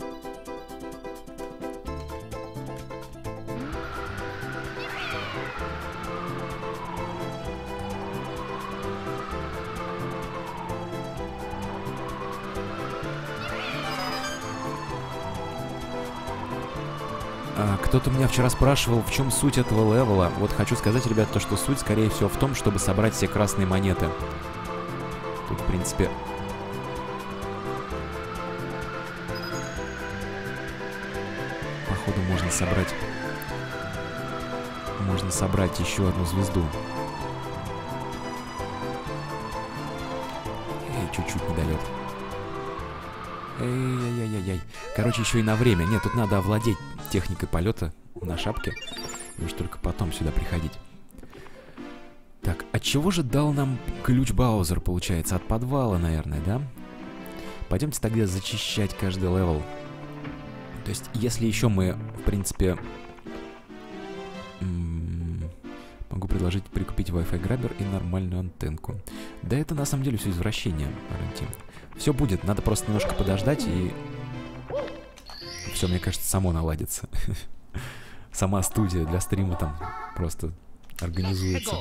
А, кто-то меня вчера спрашивал, в чем суть этого левела. Вот хочу сказать, ребят, то, что суть, скорее всего, в том, чтобы собрать все красные монеты. Тут, в принципе... Походу, можно собрать... Можно собрать еще одну звезду. Эй, чуть-чуть недолет. Эй-яй-яй-яй. Короче, еще и на время. Нет, тут надо овладеть техникой полета на шапке. И уж только потом сюда приходить. Так, от чего же дал нам ключ Баузер, получается? От подвала, наверное, да? Пойдемте тогда зачищать каждый левел. То есть, если еще мы, в принципе... Могу предложить прикупить Wi-Fi грабер и нормальную антенку. Да это на самом деле все извращение, Валентин. Все будет, надо просто немножко подождать и... Все, мне кажется, само наладится. Сама студия для стрима там просто организуется.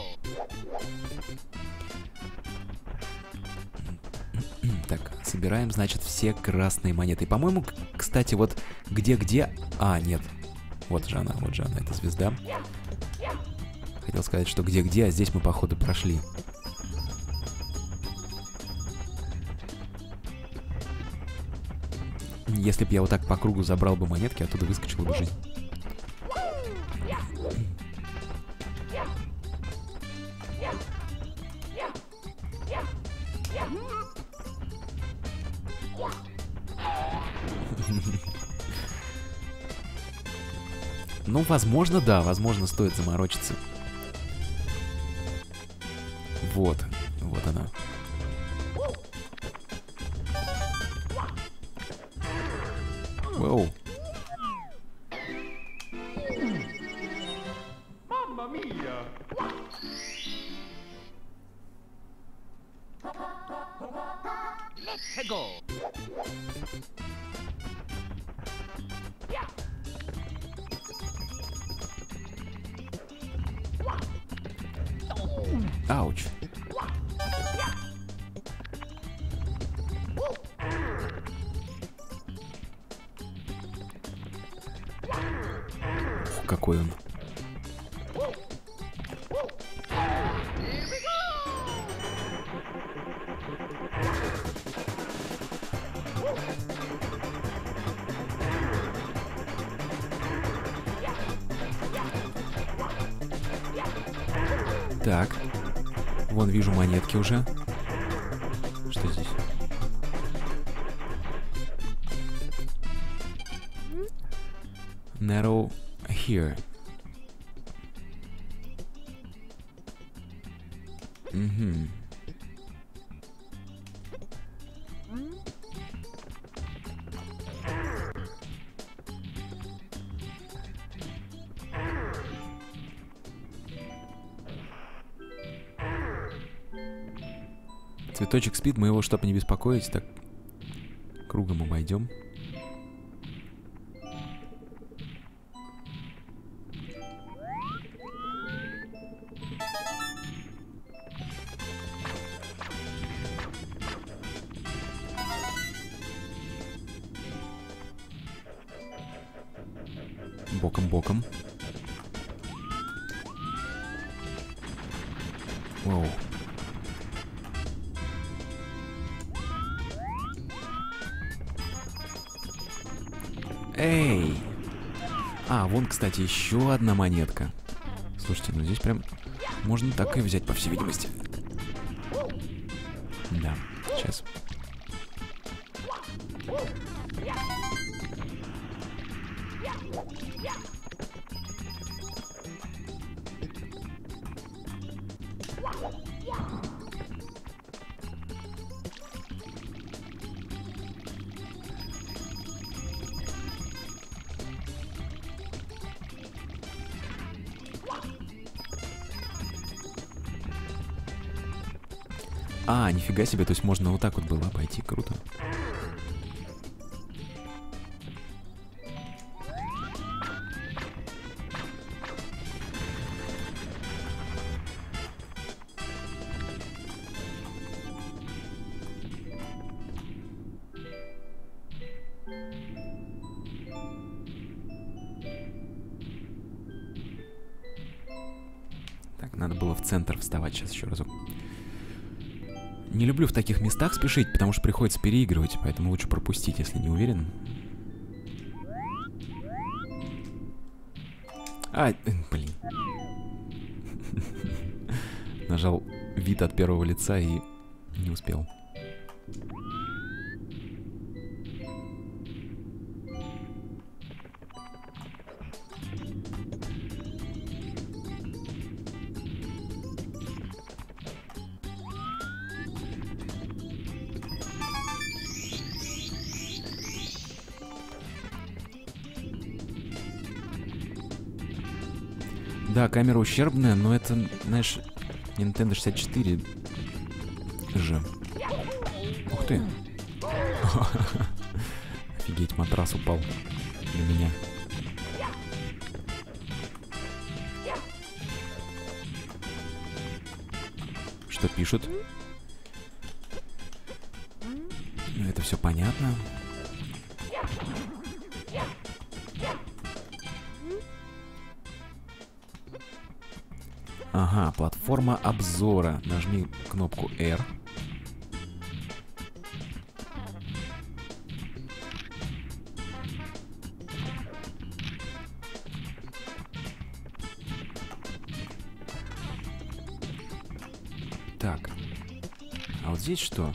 Так, собираем, значит, все красные монеты. И, по-моему, кстати, вот где-где... А, нет. Вот же она, вот же она, эта звезда. Хотел сказать, что где-где, а здесь мы, походу, прошли. Если бы я вот так по кругу забрал бы монетки, оттуда выскочила бы жизнь. Ну, возможно, да, возможно, стоит заморочиться. Вот, вот она. Воу. Mamma mia! Let's go! Ауч. Ух, какой он. Так. Вон вижу монетки уже. Что здесь? Narrow here. Угу. Цветочек спит, мы его, чтобы не беспокоить, так кругом обойдем. Боком-боком. Вау. Эй! А, вон, кстати, еще одна монетка. Слушайте, ну здесь прям можно так и взять, по всей видимости. Да, сейчас. А, нифига себе, то есть можно вот так вот было обойти, круто. Так, надо было в центр вставать сейчас еще разок. Не люблю в таких местах спешить, потому что приходится переигрывать, поэтому лучше пропустить, если не уверен. А, блин. Нажал вид от первого лица и не успел. Да, камера ущербная, но это, знаешь, Nintendo шестьдесят четыре же. Ух ты. Офигеть, матрас упал для меня. Что пишут? Ну, это все понятно. Ага, платформа обзора. Нажми кнопку R. Так. А вот здесь что?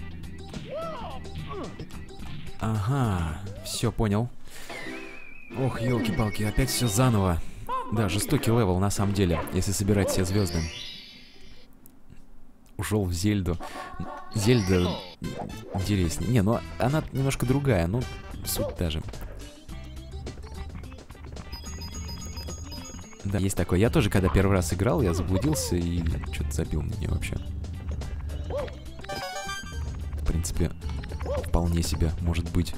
Ага, все понял. Ох, елки-палки, опять все заново. Да, жестокий левел на самом деле, если собирать все звезды. Ушел в Зельду. Зельда интереснее. Не, ну она немножко другая, ну суть даже. Да, есть такое. Я тоже, когда первый раз играл, я заблудился и что-то забил на нее вообще. В принципе, вполне себе может быть.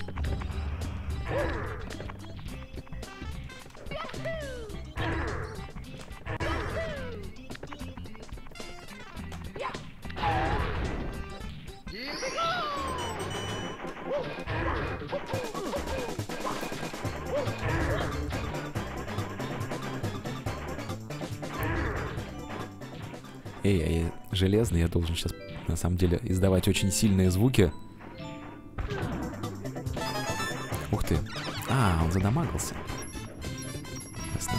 Эй, а я железный, я должен сейчас, на самом деле, издавать очень сильные звуки. Ух ты. А, он задамагался. Ясно.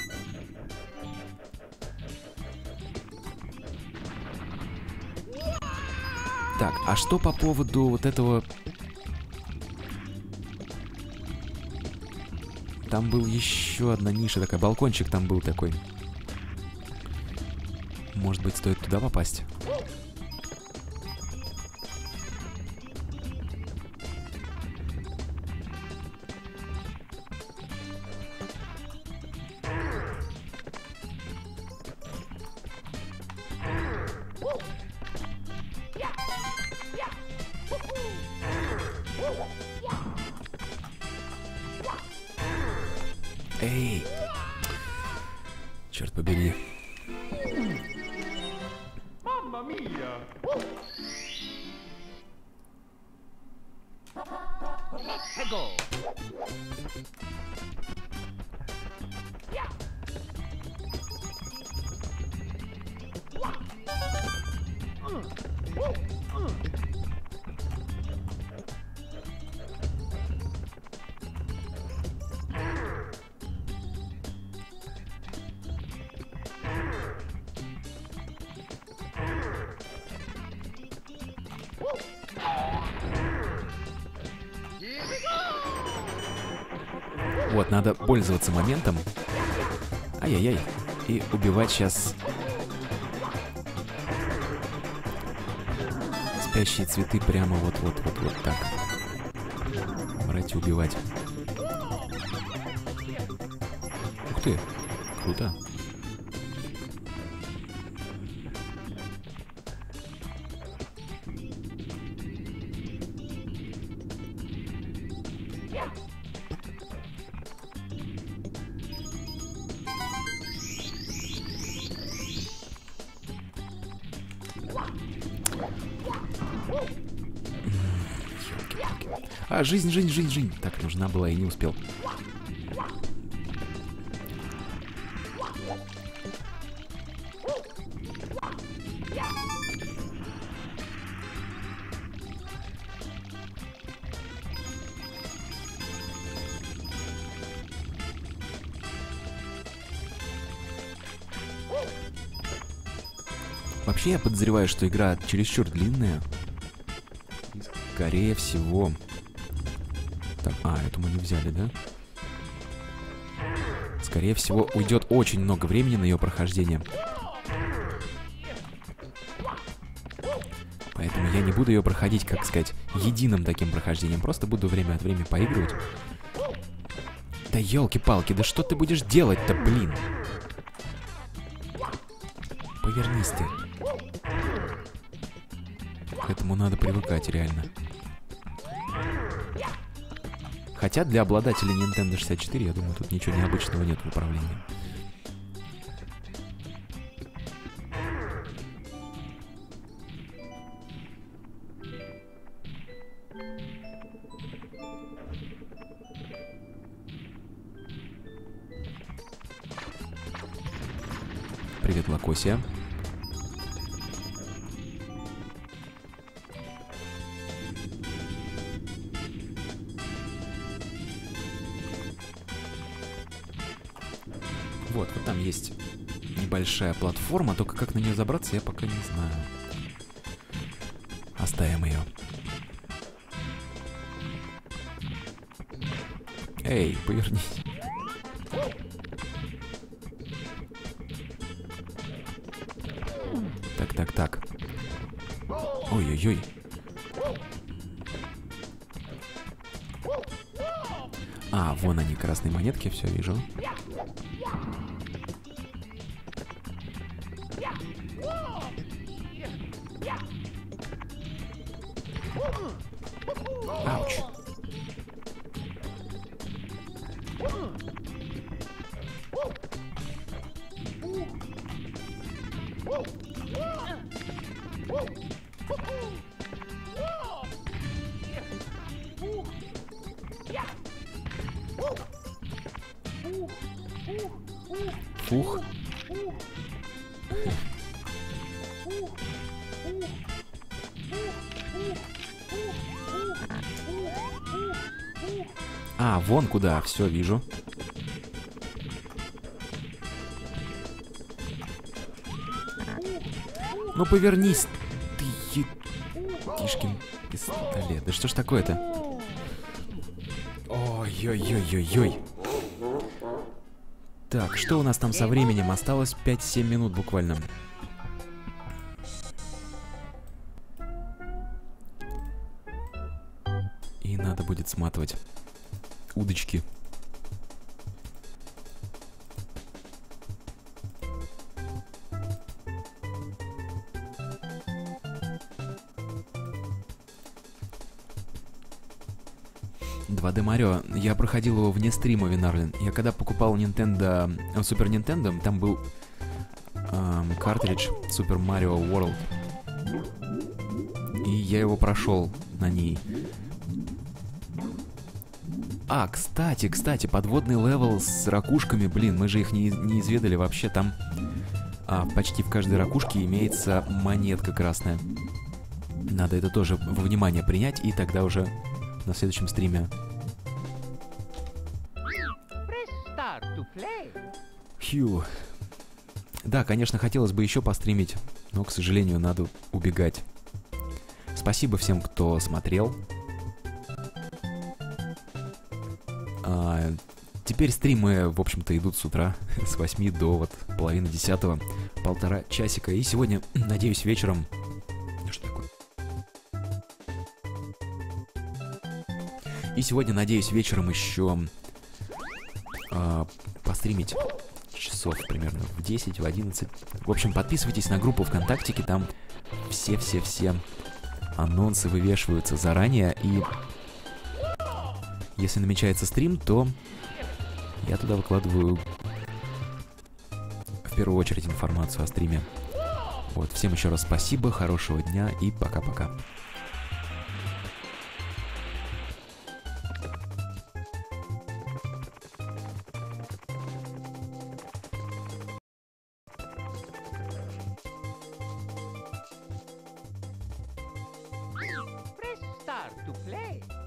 Так, а что по поводу вот этого... Там был еще одна ниша такая, балкончик там был такой. Может быть, стоит туда попасть? Эй! Черт побери. Mamma mia! Ego! Вот, надо пользоваться моментом. Ай-яй-яй. И убивать сейчас спящие цветы прямо вот-вот-вот-вот так. Брать и убивать. Ух ты, круто. А, жизнь, жизнь, жизнь, жизнь. Так, нужна была и не успел. Вообще, я подозреваю, что игра чересчур длинная. Скорее всего... Так, а, эту мы не взяли, да? Скорее всего, уйдет очень много времени на ее прохождение. Поэтому я не буду ее проходить, как сказать, единым таким прохождением. Просто буду время от времени поигрывать. Да елки-палки, да что ты будешь делать-то, блин? повернись ты. К этому надо привыкать, реально. Хотя для обладателей Nintendo шестьдесят четыре, я думаю, тут ничего необычного нет в управлении. Привет, Лакосия. Вот, вот там есть небольшая платформа, только как на нее забраться, я пока не знаю. Оставим ее. Эй, повернись. Так, так, так. Ой-ой-ой. А, вон они, красные монетки, все вижу. Ауч. Фух. А, вон куда, все вижу. Ну повернись, ты Тишкин пистолет. Да что ж такое-то? Ой-ой-ой-ой-ой. Так, что у нас там со временем? Осталось пять-семь минут буквально. И надо будет сматывать удочки. два дэ Марио, я проходил его вне стрима, Винарлин. Я когда покупал Nintendo, Super Nintendo, там был эм, картридж Super Mario World. И я его прошел на ней. А, кстати, кстати, подводный левел с ракушками, блин, мы же их не, не изведали вообще. Там а, почти в каждой ракушке имеется монетка красная. Надо это тоже во внимание принять, и тогда уже на следующем стриме. Хью. Да, конечно, хотелось бы еще постримить, но, к сожалению, надо убегать. Спасибо всем, кто смотрел. А, теперь стримы, в общем-то, идут с утра, с восьми до вот половины десятого, полтора часика. И сегодня, надеюсь, вечером... Что такое? И сегодня, надеюсь, вечером еще а, постримить часов примерно в десять, в одиннадцать. В общем, подписывайтесь на группу ВКонтактике, там все-все-все анонсы вывешиваются заранее, и если намечается стрим, то я туда выкладываю в первую очередь информацию о стриме. Вот, всем еще раз спасибо, хорошего дня и пока-пока. Start to play.